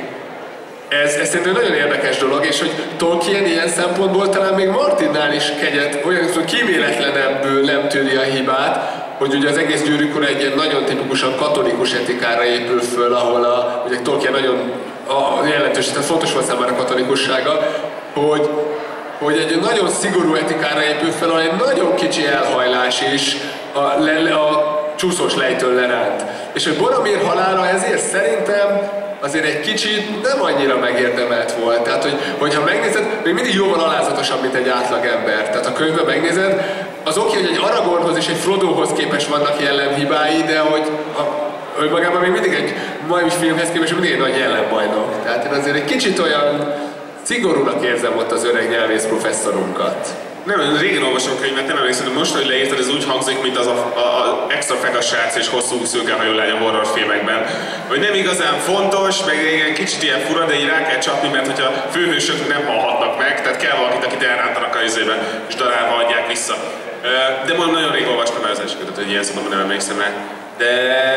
Ez, ez szerintem nagyon érdekes dolog, és hogy Tolkien ilyen szempontból talán még Martinnál is kegyet, olyan, hogy kíméletlenebből nem tűri a hibát, hogy ugye az egész Gyűrűk Ura egy ilyen nagyon tipikusan katolikus etikára épül föl, ahol a, ugye Tolkien nagyon a jelentős, tehát fontos volt számára a katolikussága, hogy, hogy egy nagyon szigorú etikára épül fel, ahol egy nagyon kicsi elhajlás is a, le, a csúszós lejtől leránt. És hogy Boromir halála ezért szerintem azért egy kicsit nem annyira megérdemelt volt. Tehát, hogy, hogyha megnézed, még mindig jóval alázatosabb, mint egy átlagember. Tehát, ha könyvben megnézed, az oké, hogy egy Aragornhoz és egy Frodohoz képest vannak jellemhibái, de hogy a, magában még mindig egy mai filmhez képest mindig egy nagy jellembajnok. Tehát én azért egy kicsit olyan szigorúnak érzem ott az öreg nyelvész professzorunkat. Nem, régen olvasom könyvet, nem emlékszem, de most, hogy leírtad, ez úgy hangzik, mint az a, a, a extra fegas srác és hosszú szőkehajú lány a horrorfilmekben. Hogy nem igazán fontos, meg egy kicsit ilyen fura, de így rá kell csapni, mert hogyha főhősök nem halhatnak meg, tehát kell valakit, akit elrántanak a izébe, és darálva adják vissza. De mondom, nagyon rég olvastam el az első kötet, hogy ilyen szóval nem emlékszem rá. De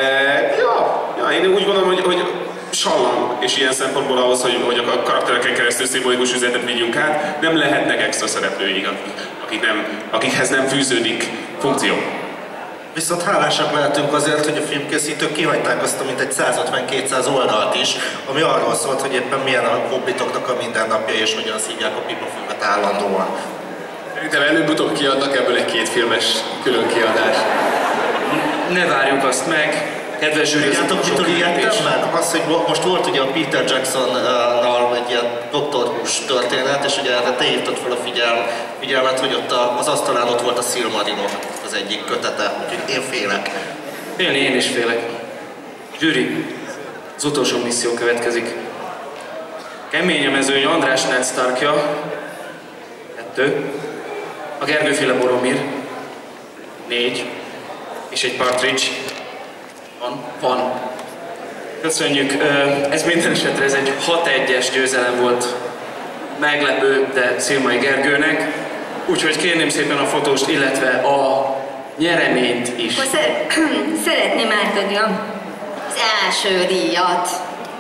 ja, ja, én úgy gondolom, hogy, hogy sallang, és ilyen szempontból ahhoz, hogy, hogy a karaktereken keresztül szimbolikus üzenetet vigyünk át, nem lehetnek extra szereplőik, akik, akik nem, akikhez nem fűződik funkció. Viszont hálásak lehetünk azért, hogy a filmkészítők kihagyták azt a mintegy száz ötven-kétszáz oldalt is, ami arról szólt, hogy éppen milyen a hobbitoknak a mindennapja és hogyan szívják a pipafüvet állandóan. Szerintem előbb-utóbb kiadnak ebből egy kétfilmes külön kiadást. Ne várjuk azt meg, kedves zsűri, Tudjátok, mitől ijedtem meg? Az, hogy most volt ugye a Peter Jackson-nal egy ilyen Doktor Who történet, és ugye erre te hívtad fel a figyelm, figyelmet, hogy ott a, az asztalán ott volt a Silmarillion az egyik kötete, úgyhogy én félek. Félni én is félek. Gyuri, az utolsó misszió következik. Kemény a mezőny András Ned Starkja. Kettő. A Gergőféle Boromir. Négy. És egy Partridge. Van. Van. Köszönjük. Ez minden esetre ez egy hat egyes győzelem volt. Meglepő, de Szirmai Gergőnek. Úgyhogy kérném szépen a fotóst, illetve a nyereményt is. Akkor szeretném átadni az első díjat.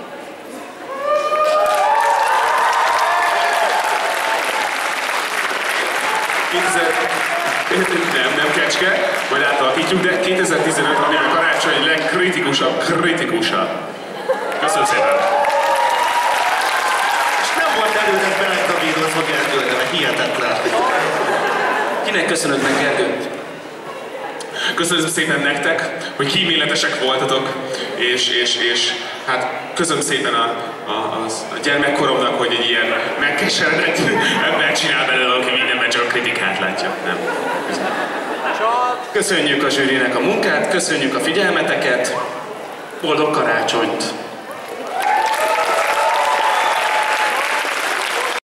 Nem, nem kecske, majd átalakítjuk, de kétezer-tizenöt, ami a karácsony legkritikusabb kritikusa. Köszönöm szépen! És nem volt előre beledavírozva Gergőre, mert hihetetlen. Kinek köszönöd meg, Gergő? Köszönöm szépen nektek, hogy kíméletesek voltatok, és, és, és hát köszönöm szépen a, a, az, a gyermekkoromnak, hogy egy ilyen megkeseredett ember csinál belőle, aki mindenben csak a kritikát látja. Nem. Köszönjük a zsűrinek a munkát, köszönjük a figyelmeteket, boldog karácsonyt!